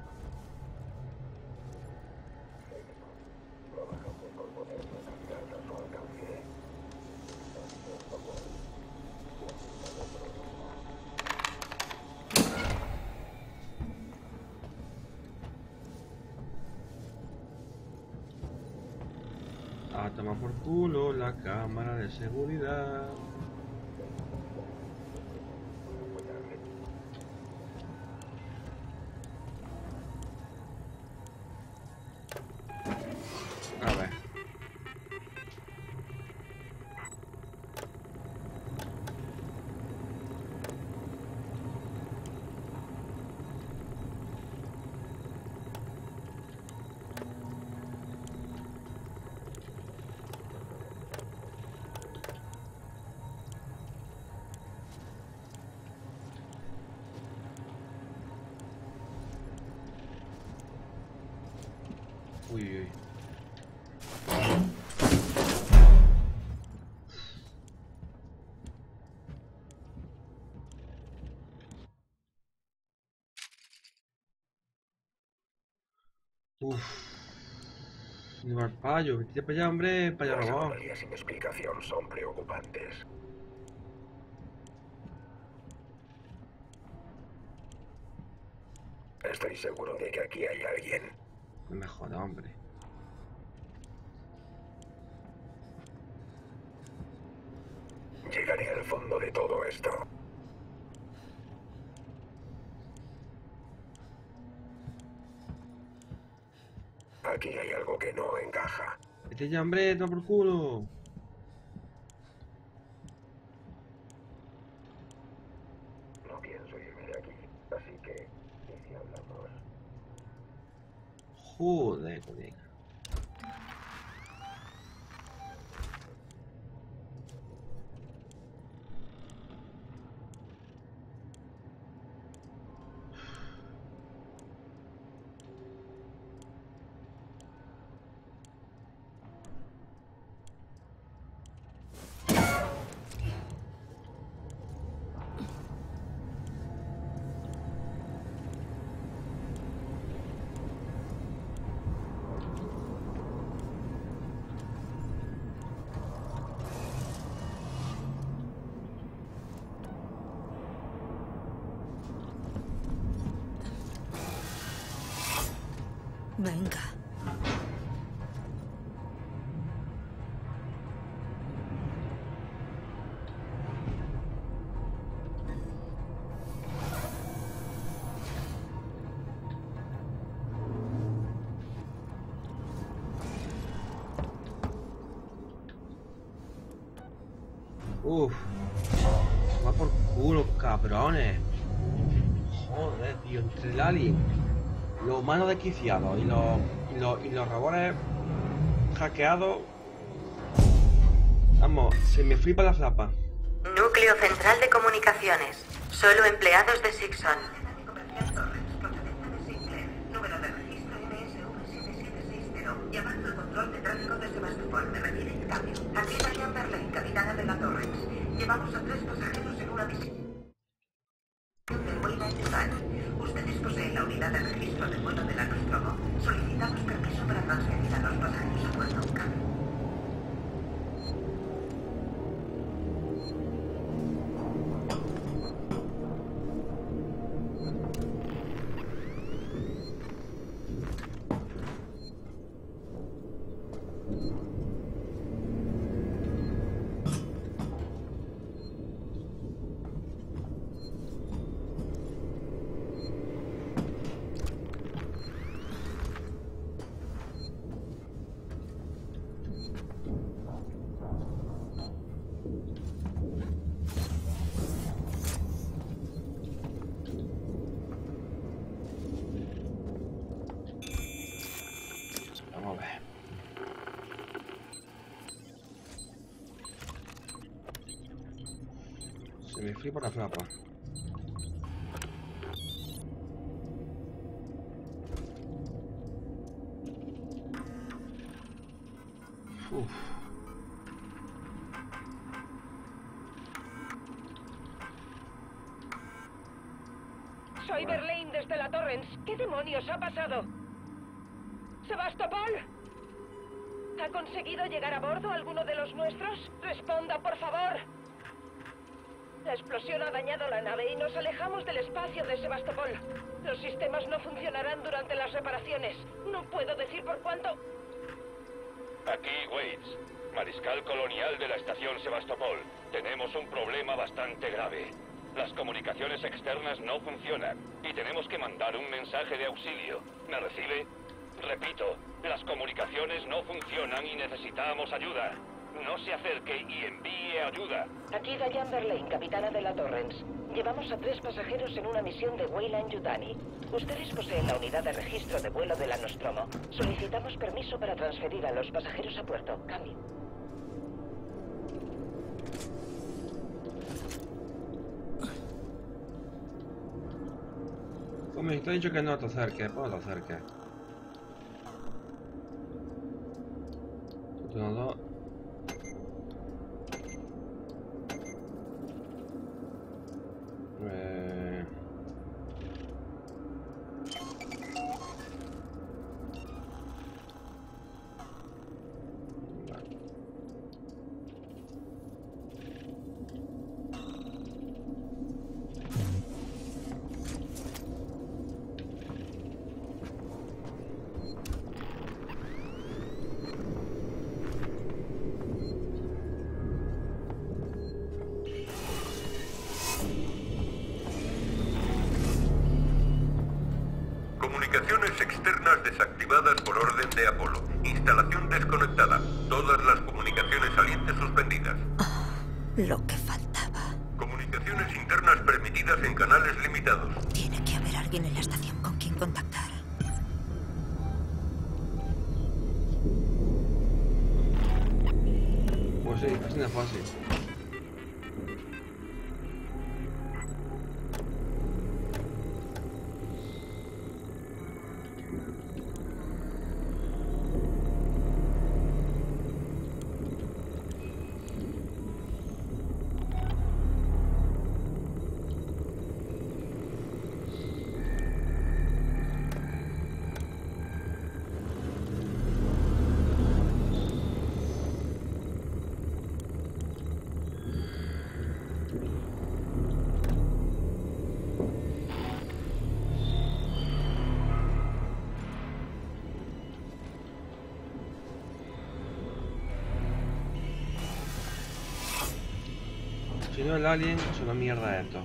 Speaker 1: A tomar por culo la cámara de seguridad. No al payo, vete para allá, hombre, para allá
Speaker 8: Las
Speaker 1: robado.
Speaker 8: anomalías sin explicación son preocupantes. Estoy seguro de que aquí hay alguien.
Speaker 1: No me jodas, hombre.
Speaker 8: Llegaré al fondo de todo esto. Aquí hay algo que no encaja.
Speaker 1: Vete ya, hombre, toma por culo.
Speaker 8: No pienso irme de aquí, así que ¿y si hablamos?
Speaker 1: Joder, colega.
Speaker 4: Venga.
Speaker 1: Va por culo, cabrones. Joder, tío, entre el alien, los humanos desquiciados y los robots hackeados. Vamos, se me flipa la flapa.
Speaker 2: Núcleo central de comunicaciones. Solo empleados de Sixon. Número de registro NSV7760. Llamando al control de tráfico de Sebastopol. Me refieren cambio. Aquí Diane Berlin, capitana de la Torrens. Llevamos a 3 pasajeros en una misión de Weyland Yutani. Ustedes poseen la unidad de registro de vuelo de la Nostromo. Solicitamos permiso para transferir a los pasajeros a puerto. Cambio.
Speaker 1: Vamos a ver. Se me flipa la flapa. Uf.
Speaker 10: Soy Berlin desde la Torrens. ¿Qué demonios ha pasado? ¿Sebastopol? ¿Ha conseguido llegar a bordo alguno de los nuestros? Responda, por favor. La explosión ha dañado la nave y nos alejamos del espacio de Sebastopol. Los sistemas no funcionarán durante las reparaciones. No puedo decir por cuánto.
Speaker 6: Aquí, Waits, mariscal colonial de la estación Sebastopol. Tenemos un problema bastante grave. Las comunicaciones externas no funcionan y tenemos que mandar un mensaje de auxilio. ¿Me recibe? Repito, las comunicaciones no funcionan y necesitamos ayuda. No se acerque y envíe ayuda.
Speaker 10: Aquí Diane Berlin, capitana de la Torrens. Llevamos a 3 pasajeros en una misión de Weyland Yutani. Ustedes poseen la unidad de registro de vuelo de la Nostromo. Solicitamos permiso para transferir a los pasajeros a puerto. Cambio.
Speaker 1: Como te he dicho que no te acerques, pues no te acerques. Uno, dos.
Speaker 7: desactivadas por orden de Apolo. Instalación desconectada. Todas las comunicaciones salientes suspendidas.
Speaker 4: Oh, lo que faltaba.
Speaker 7: Comunicaciones internas permitidas en canales limitados.
Speaker 4: Tiene que haber alguien en la estación con quien contactar.
Speaker 1: Pues sí, así no es fácil. Si no, el alien es una mierda esto.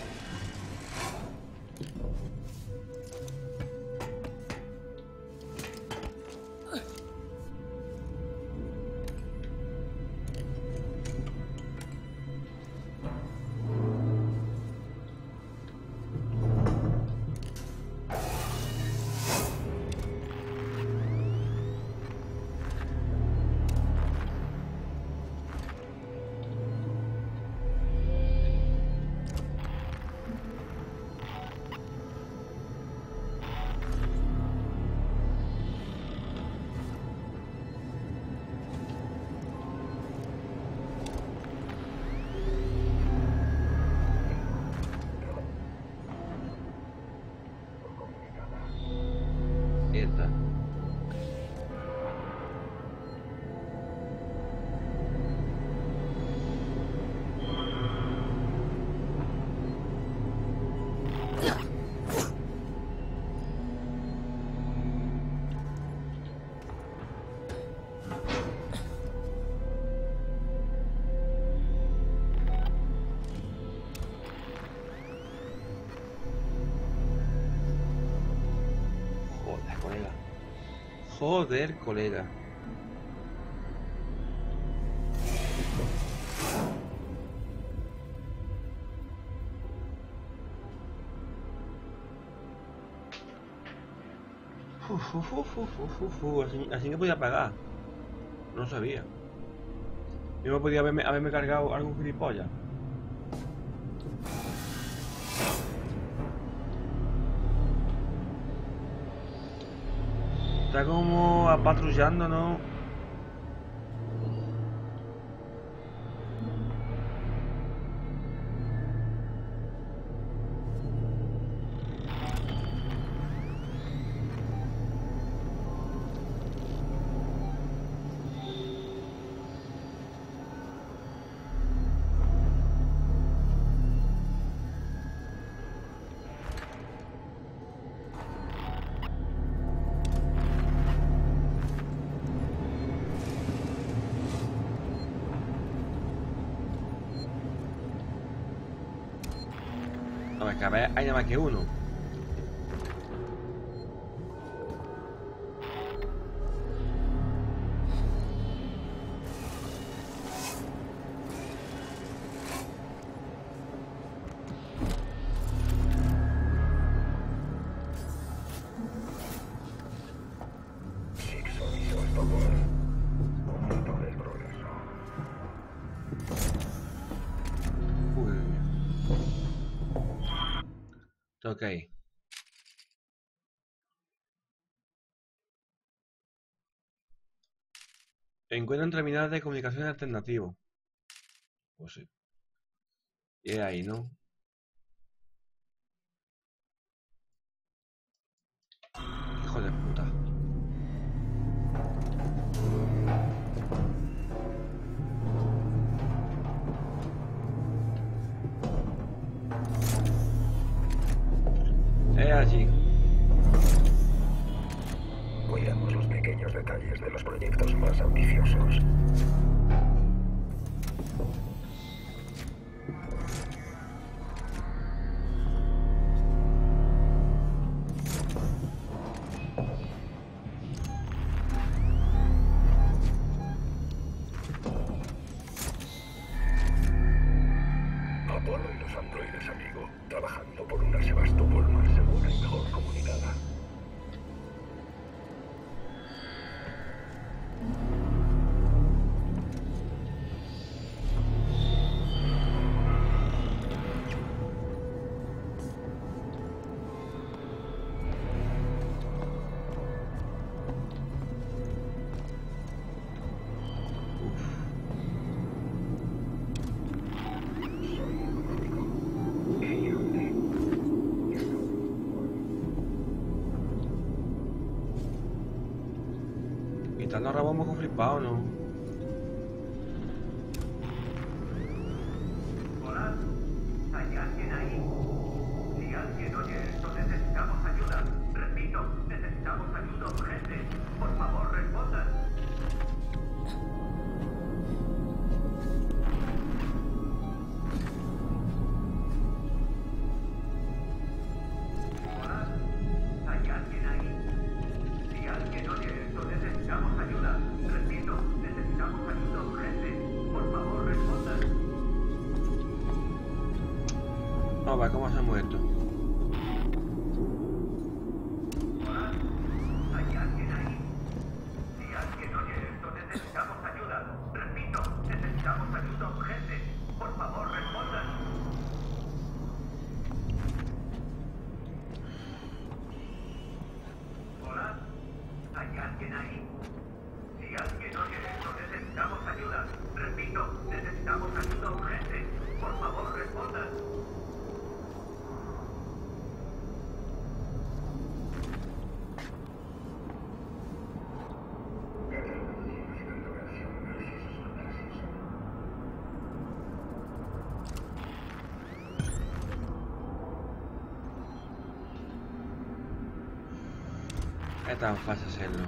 Speaker 1: Esta. Joder, colega. Así que podía pagar. No sabía. Yo no podía haberme cargado algún gilipollas. Está como apatrullando, ¿no? No, es que a ver, hay nada más que uno. Ok. Encuentran terminales de comunicación alternativo. Pues sí. Y es ahí, ¿no? Hijo de puta. Es allí.
Speaker 8: Cuidamos los pequeños detalles de los proyectos más ambiciosos.
Speaker 1: Están ahora vamos con flipado, ¿no?
Speaker 7: Hola, ¿hay alguien ahí? Si alguien oye esto, necesitamos ayuda. Repito, necesitamos ayuda urgente. Por favor, respondan. Hola, ¿hay alguien ahí? Si alguien oye esto, necesitamos ayuda. Repito, necesitamos ayuda urgente. Por favor, respondan.
Speaker 1: Vamos a ver cómo hacemos esto.
Speaker 7: Hola, ¿hay alguien ahí? Si alguien oye esto, necesitamos ayuda. Repito, necesitamos ayuda urgente. Por favor, respondan. Hola, ¿hay alguien ahí? Si alguien oye esto, necesitamos ayuda. Repito, necesitamos ayuda urgente. Por favor, respondan.
Speaker 1: Es tan fácil hacerlo.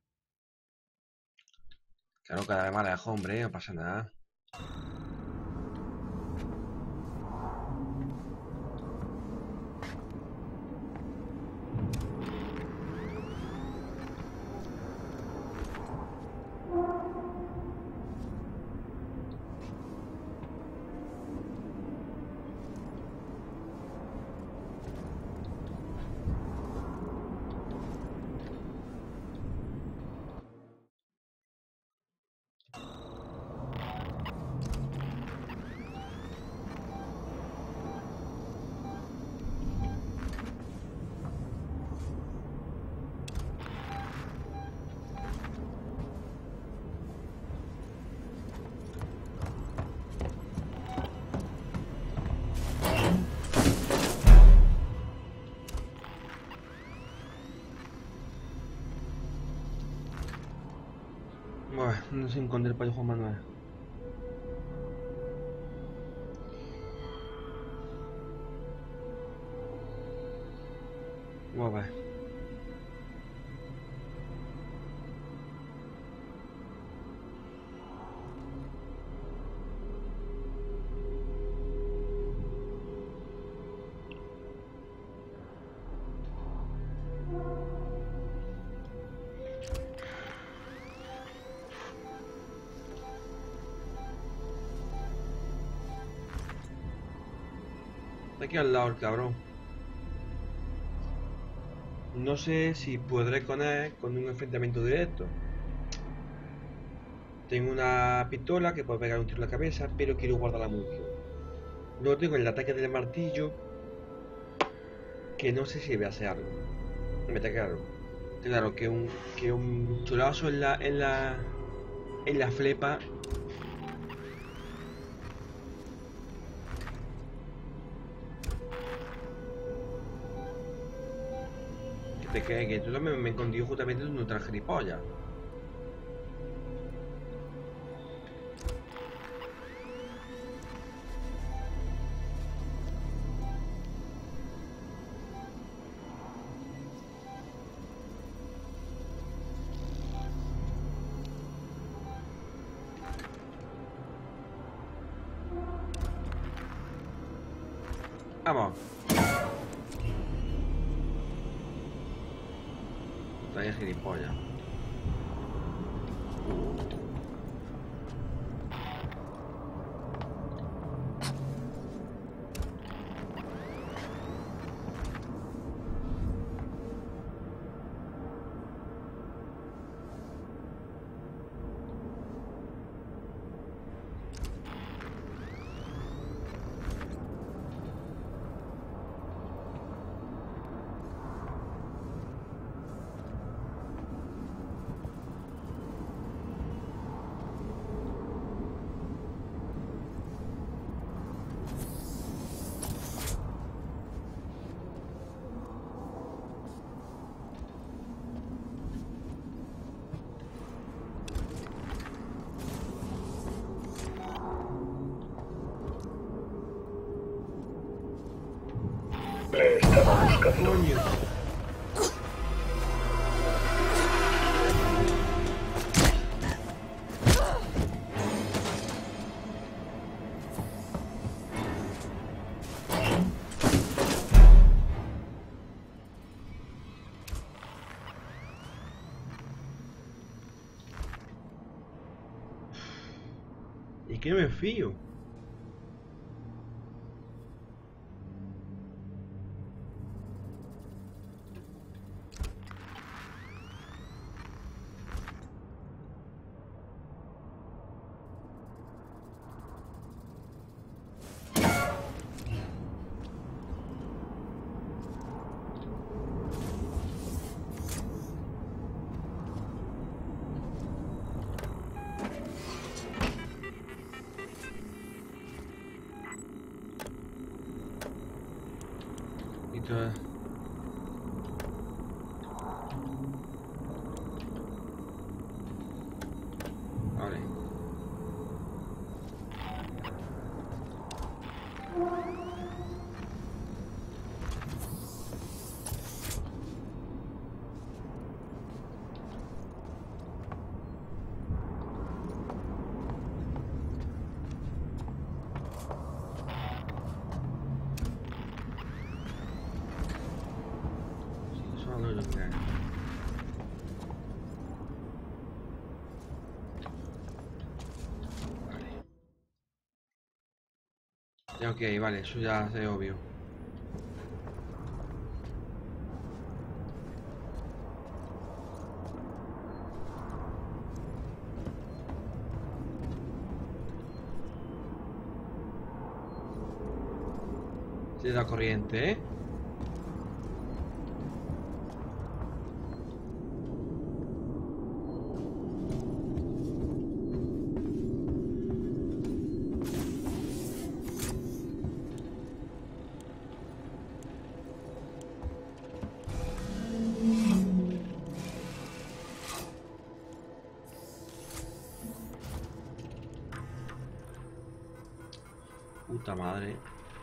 Speaker 1: Claro, cada vez más lejos, hombre, no pasa nada. Bueno, no se encontré el payo Juan Manuel. Vamos a ver. Está aquí al lado el cabrón. No sé si podré con él con un enfrentamiento directo. Tengo una pistola que puede pegar un tiro en la cabeza, pero quiero guardar la munición. Luego tengo el ataque del martillo, que no sé si voy a hacer algo. Me está claro. Claro que un chulazo en la flepa. Que tú también me escondió justamente en un traje de polla. Vamos. Vaya gilipollas.
Speaker 8: Le estaba buscando.
Speaker 1: Coño. ¿Y qué me fío? Vale. Ya, ok, vale, eso ya es obvio. Sí, la corriente, ¿eh? Puta madre.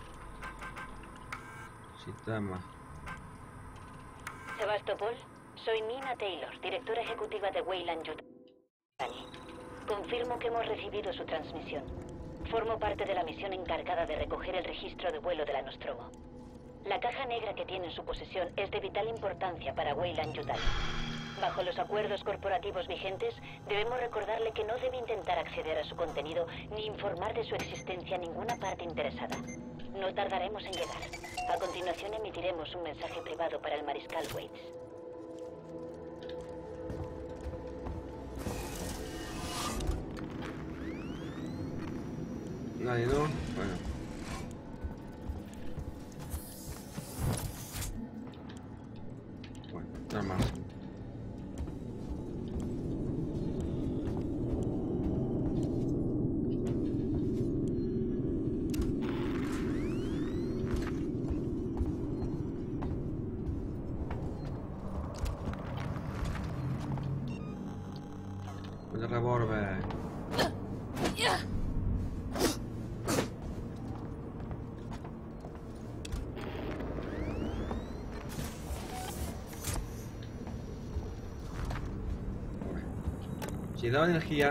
Speaker 1: Sistema.
Speaker 11: Sebastopol, soy Nina Taylor, directora ejecutiva de Weyland Yutani. Confirmo que hemos recibido su transmisión. Formo parte de la misión encargada de recoger el registro de vuelo de la Nostromo. La caja negra que tiene en su posesión es de vital importancia para Weyland Yutani. Bajo los acuerdos corporativos vigentes, debemos recordarle que no debe intentar acceder a su contenido ni informar de su existencia a ninguna parte interesada. No tardaremos en llegar. A continuación emitiremos un mensaje privado para el mariscal Waits.
Speaker 1: Nadie, ¿no? Bueno. Bueno, nada más. El revólver. Si da energía.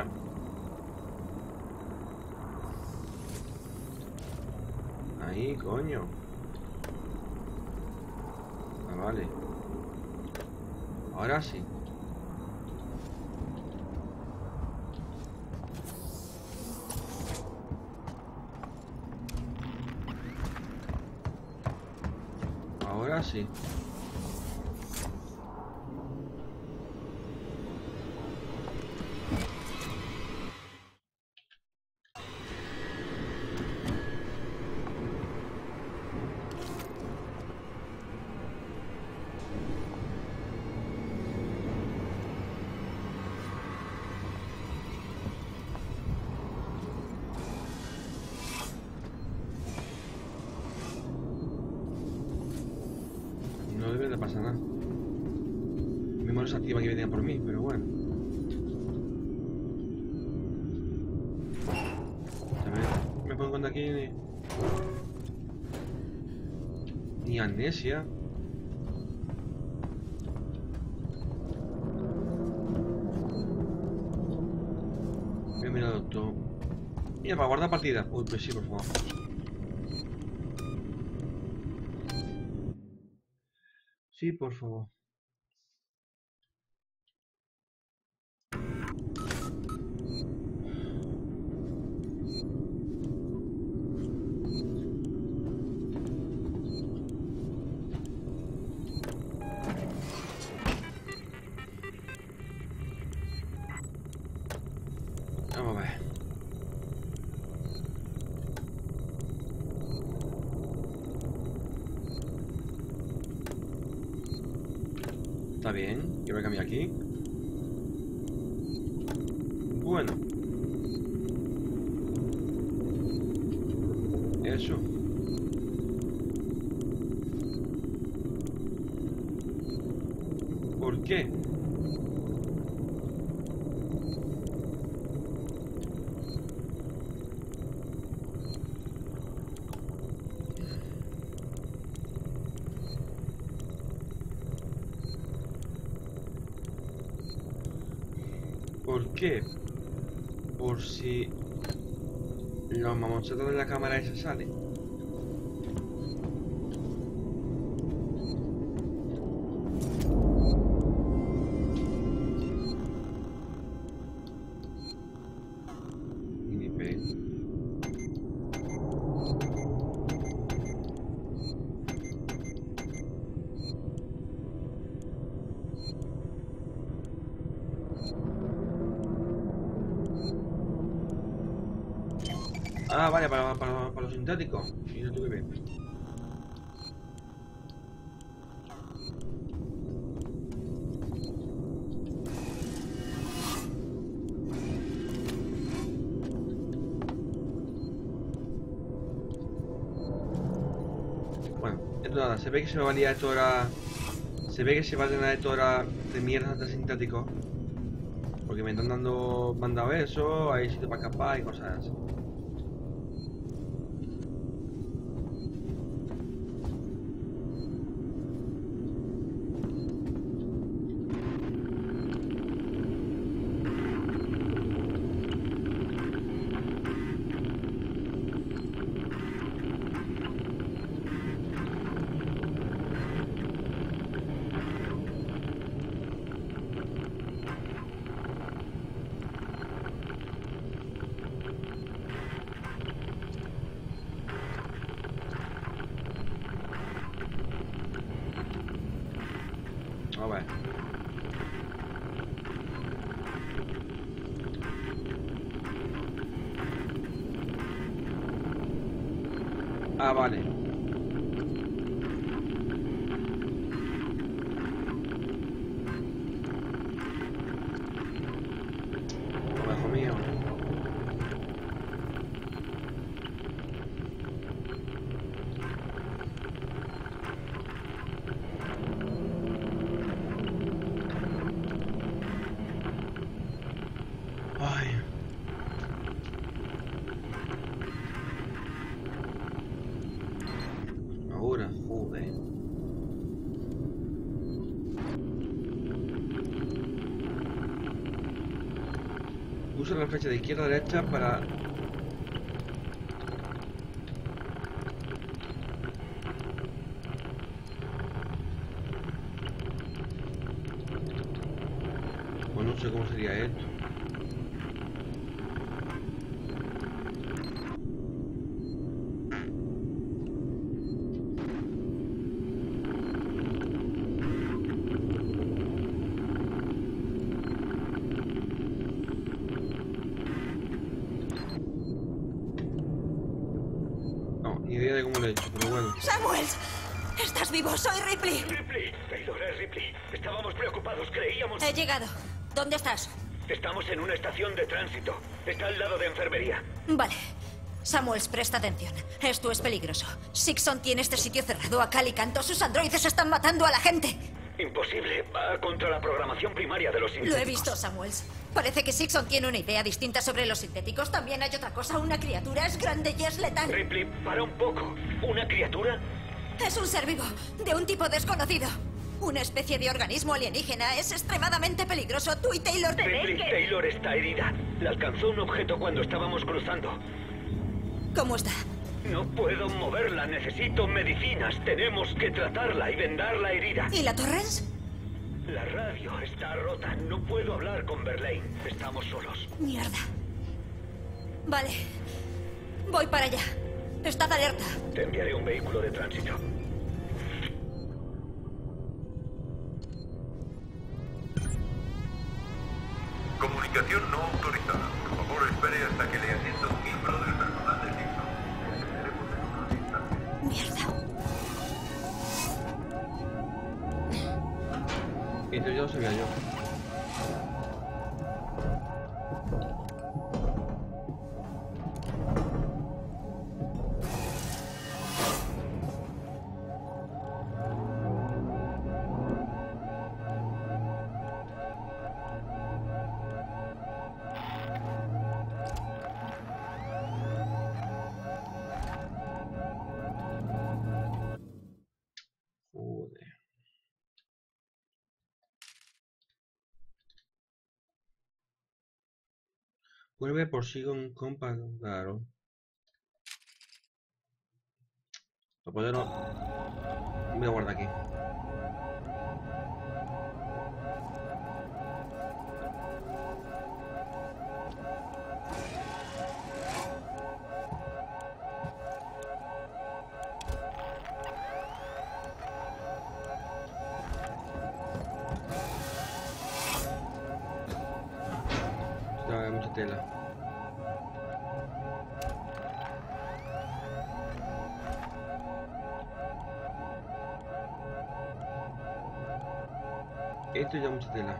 Speaker 1: Ahí, coño. Ah, vale. Ahora sí. Ahora sí. No debe de pasar nada. Memoria se activa que venía por mí, pero bueno. Me pongo de aquí. Ni amnesia. Mira, doctor. Mira, para guardar partida. Uy, pues sí, por favor. Sí, por favor. Vamos a ver. Está bien, yo voy a cambiar aquí. Bueno. Eso. ¿Por qué? ¿Por qué? Por si los mamoncetos de la cámara esa salen. Ah, vale, para los sintéticos. Y no tuve bien. Bueno, esto nada, se ve que se me va a liar esto ahora. Se ve que se va a llenar esto ahora de mierda de sintéticos. Porque me están mandando eso, hay sitio para escapar y cosas así. A ver. Ah, vale. Hijo mío. Ay. Ahora, joder. Usa la flecha de izquierda a derecha para... Pues no sé cómo sería esto. Ni idea de cómo lo he hecho, pero bueno.
Speaker 4: ¡Samuels! ¿Estás vivo? Soy Ripley.
Speaker 8: Ripley, Taylor, es Ripley. Estábamos preocupados, creíamos...
Speaker 4: He llegado. ¿Dónde estás?
Speaker 8: Estamos en una estación de tránsito. Está al lado de enfermería.
Speaker 4: Vale. Samuels, presta atención. Esto es peligroso. Sixon tiene este sitio cerrado a cal y canto. Sus androides están matando a la gente.
Speaker 8: Imposible. Va contra la programación primaria de los sintéticos.
Speaker 4: Lo he visto, Samuels. Parece que Sixon tiene una idea distinta sobre los sintéticos. También hay otra cosa. Una criatura es grande y es letal.
Speaker 8: Ripley, para un poco. ¿Una criatura?
Speaker 4: Es un ser vivo, de un tipo desconocido. Una especie de organismo alienígena. Es extremadamente peligroso. Tú y Taylor tenéis que...
Speaker 6: Taylor está herida. La alcanzó un objeto cuando estábamos cruzando.
Speaker 4: ¿Cómo está?
Speaker 6: No puedo moverla. Necesito medicinas. Tenemos que tratarla y vendar la herida.
Speaker 4: ¿Y la Torrens?
Speaker 6: La radio está rota. No puedo hablar con Verlaine. Estamos solos.
Speaker 4: Mierda. Vale. Voy para allá. Estad alerta.
Speaker 6: Te enviaré un vehículo de tránsito.
Speaker 7: Comunicación no autorizada. Por favor, espere hasta que le atienda un miembro del personal del Nixon.
Speaker 4: Mierda.
Speaker 1: Esto ya lo sabía yo. Vuelve por sí con claro. Lo puedo no. Me voy a guardar aquí. Hay mucha tela. Esto ya mucha tela.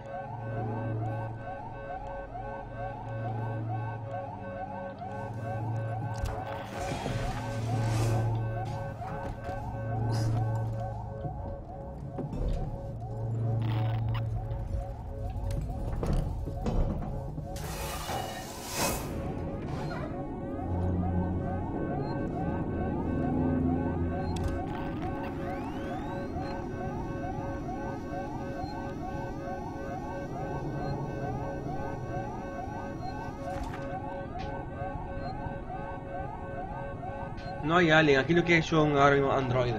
Speaker 1: No hay alien, aquí lo que hay son ahora mismo androides.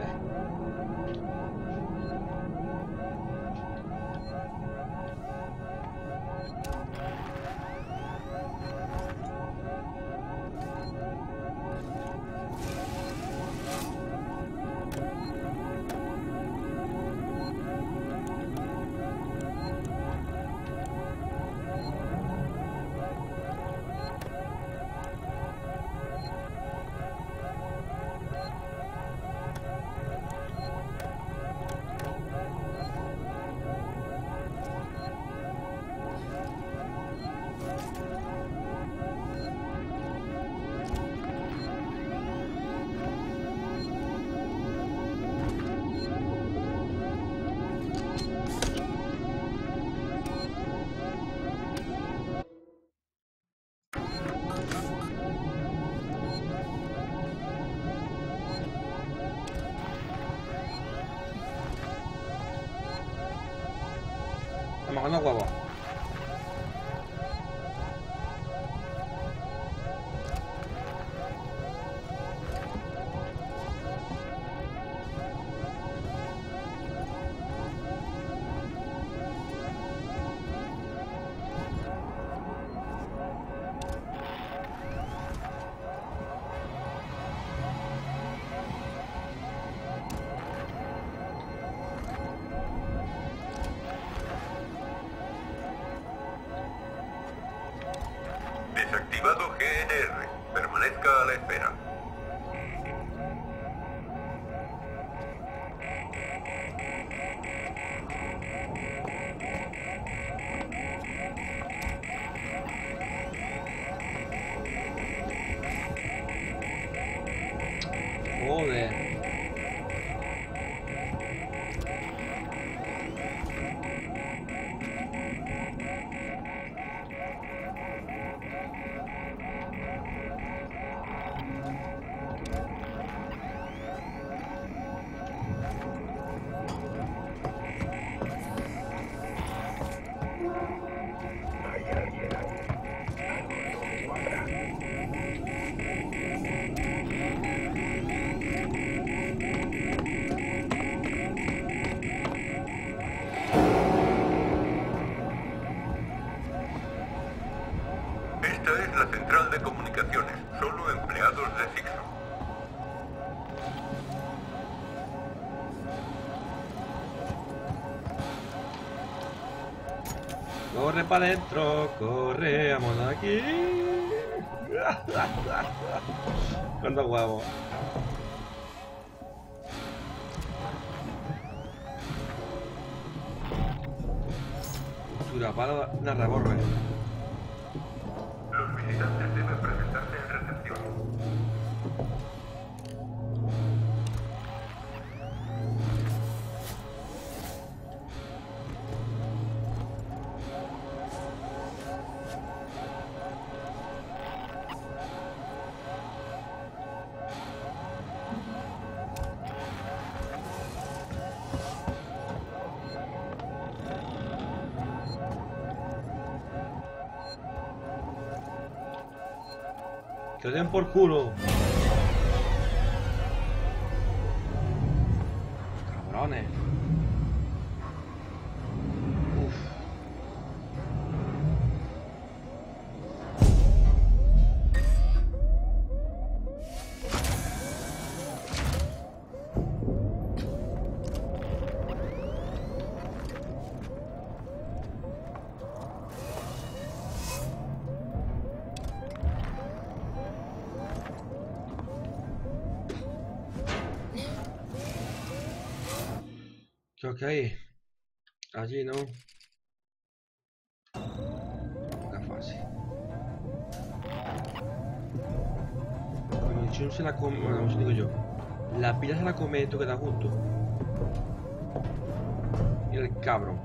Speaker 1: Vamos, no huevo.
Speaker 7: Desactivado GNR. Permanezca a la espera.
Speaker 1: Joder.
Speaker 7: Central de comunicaciones. Solo empleados de Cixo.
Speaker 1: Corre para adentro, corre, vamos de aquí. Cuánto huevo. Para narraborre.
Speaker 7: Los visitantes deben presentarse en recepción.
Speaker 1: Que den por culo. Cabrones. Ok, allí no. Está fácil. La munición se la come, bueno, eso digo yo. La pila se la come esto que está justo. Y el cabrón.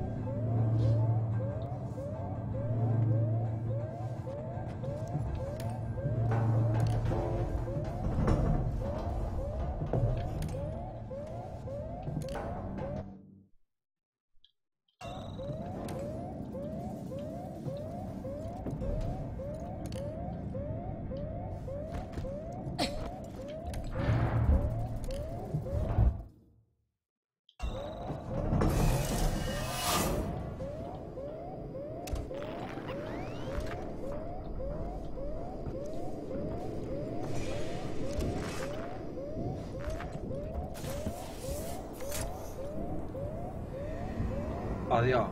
Speaker 1: Adiós.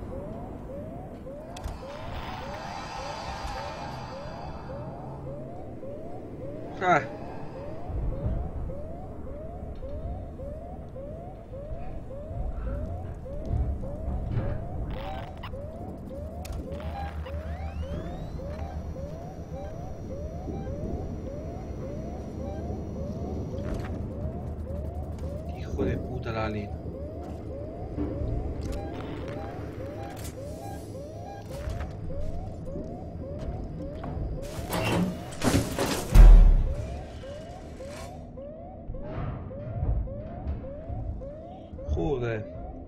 Speaker 1: Ah. Hijo de puta, Lali. Joder.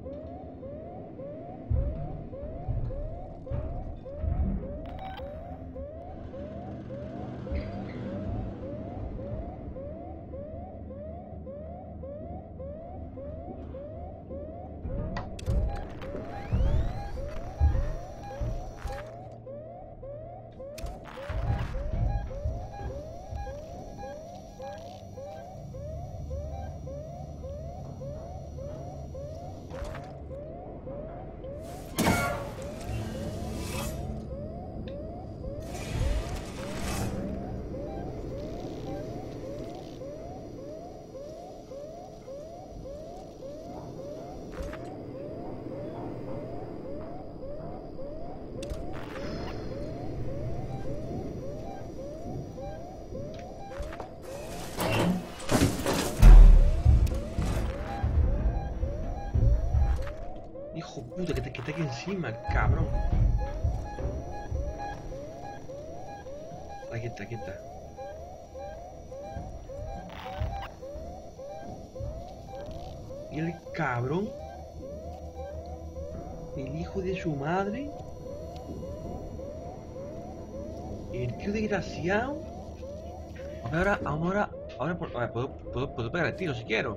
Speaker 1: Hijo puta, que te aquí encima, cabrón. Aquí está, aquí está. Y el cabrón, el hijo de su madre, el tío desgraciado. Ahora puedo pegar el tiro si quiero.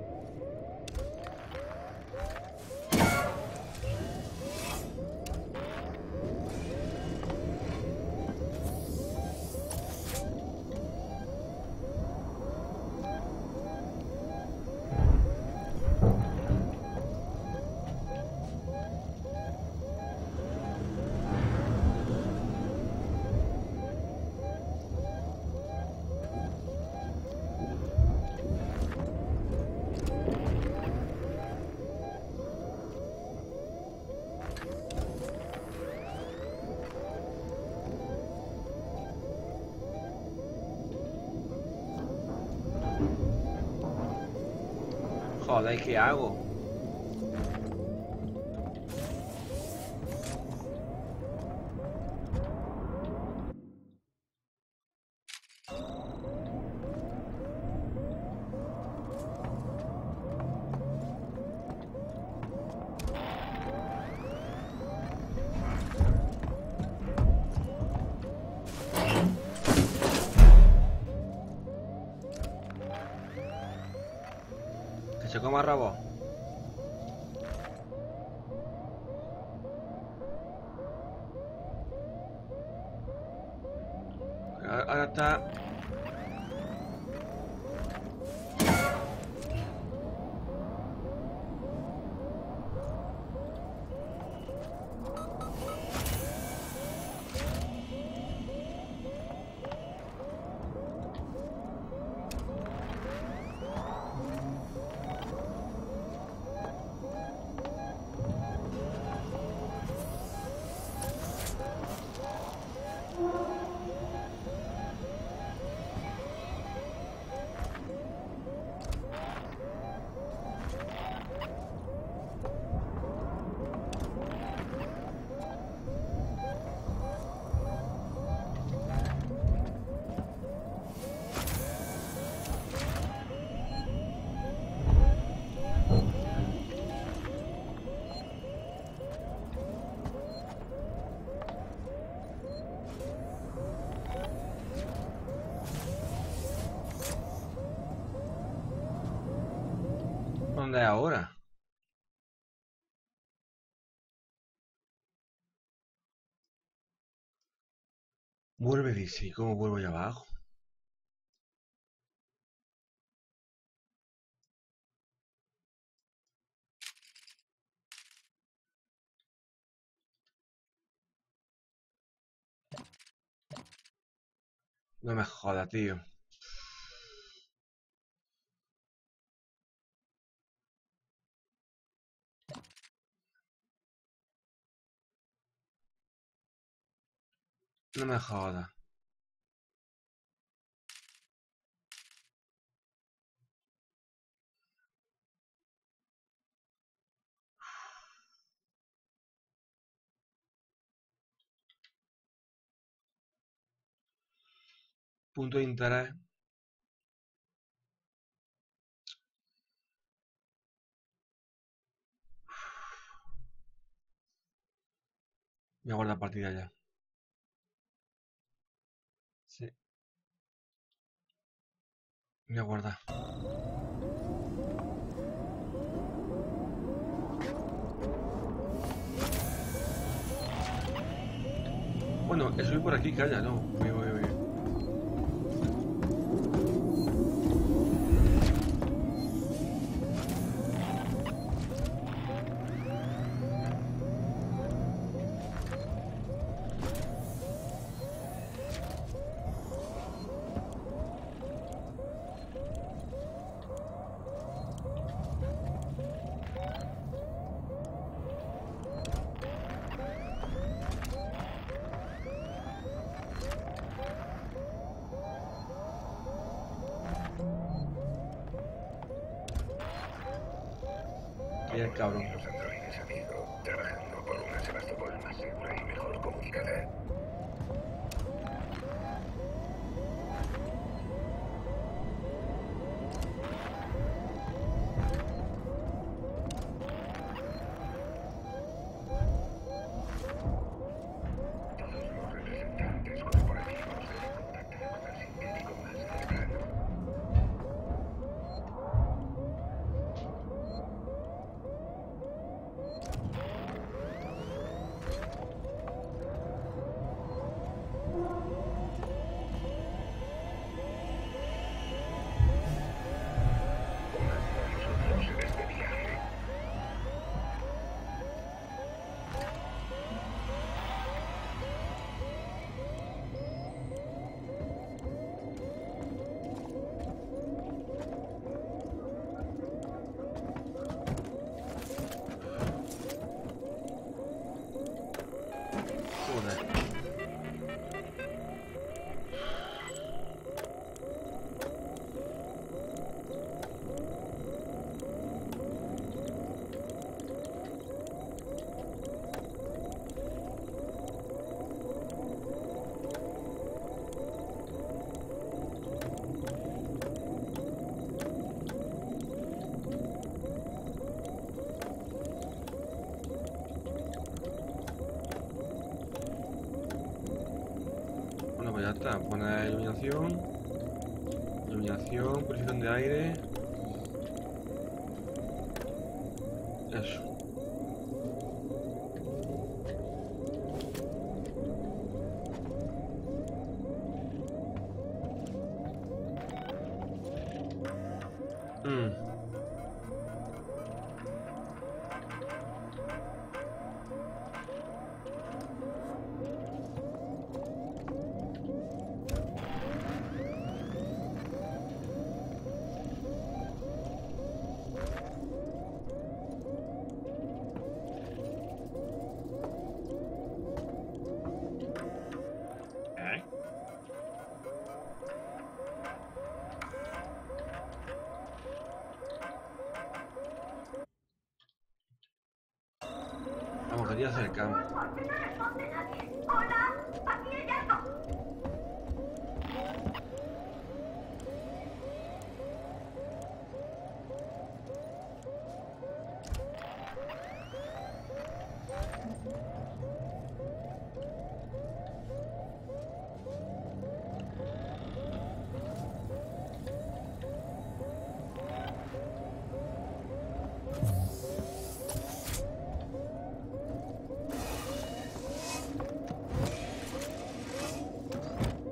Speaker 1: Joder, ¿qué hago? Que se coma rabo. Ahora está. ¿Dónde es ahora? Vuelve, dice. ¿Y cómo vuelvo allá abajo? No me jodas, tío. No me jodas. Punto de interés. Voy a guardar partida ya. Sí. Voy a guardar. Bueno, subir por aquí, calla, no. Voy. Y el cabrón.
Speaker 8: Los androides, amigo, trabajando por una Sebastopol más segura y mejor comunicada. Todos los representantes corporativos deben contactar con el sintético más cercano.
Speaker 1: iluminación, purificación de aire. Eso. Vamos, quería hacer campo.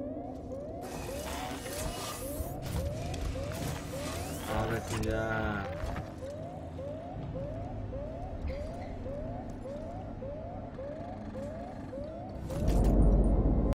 Speaker 1: Ya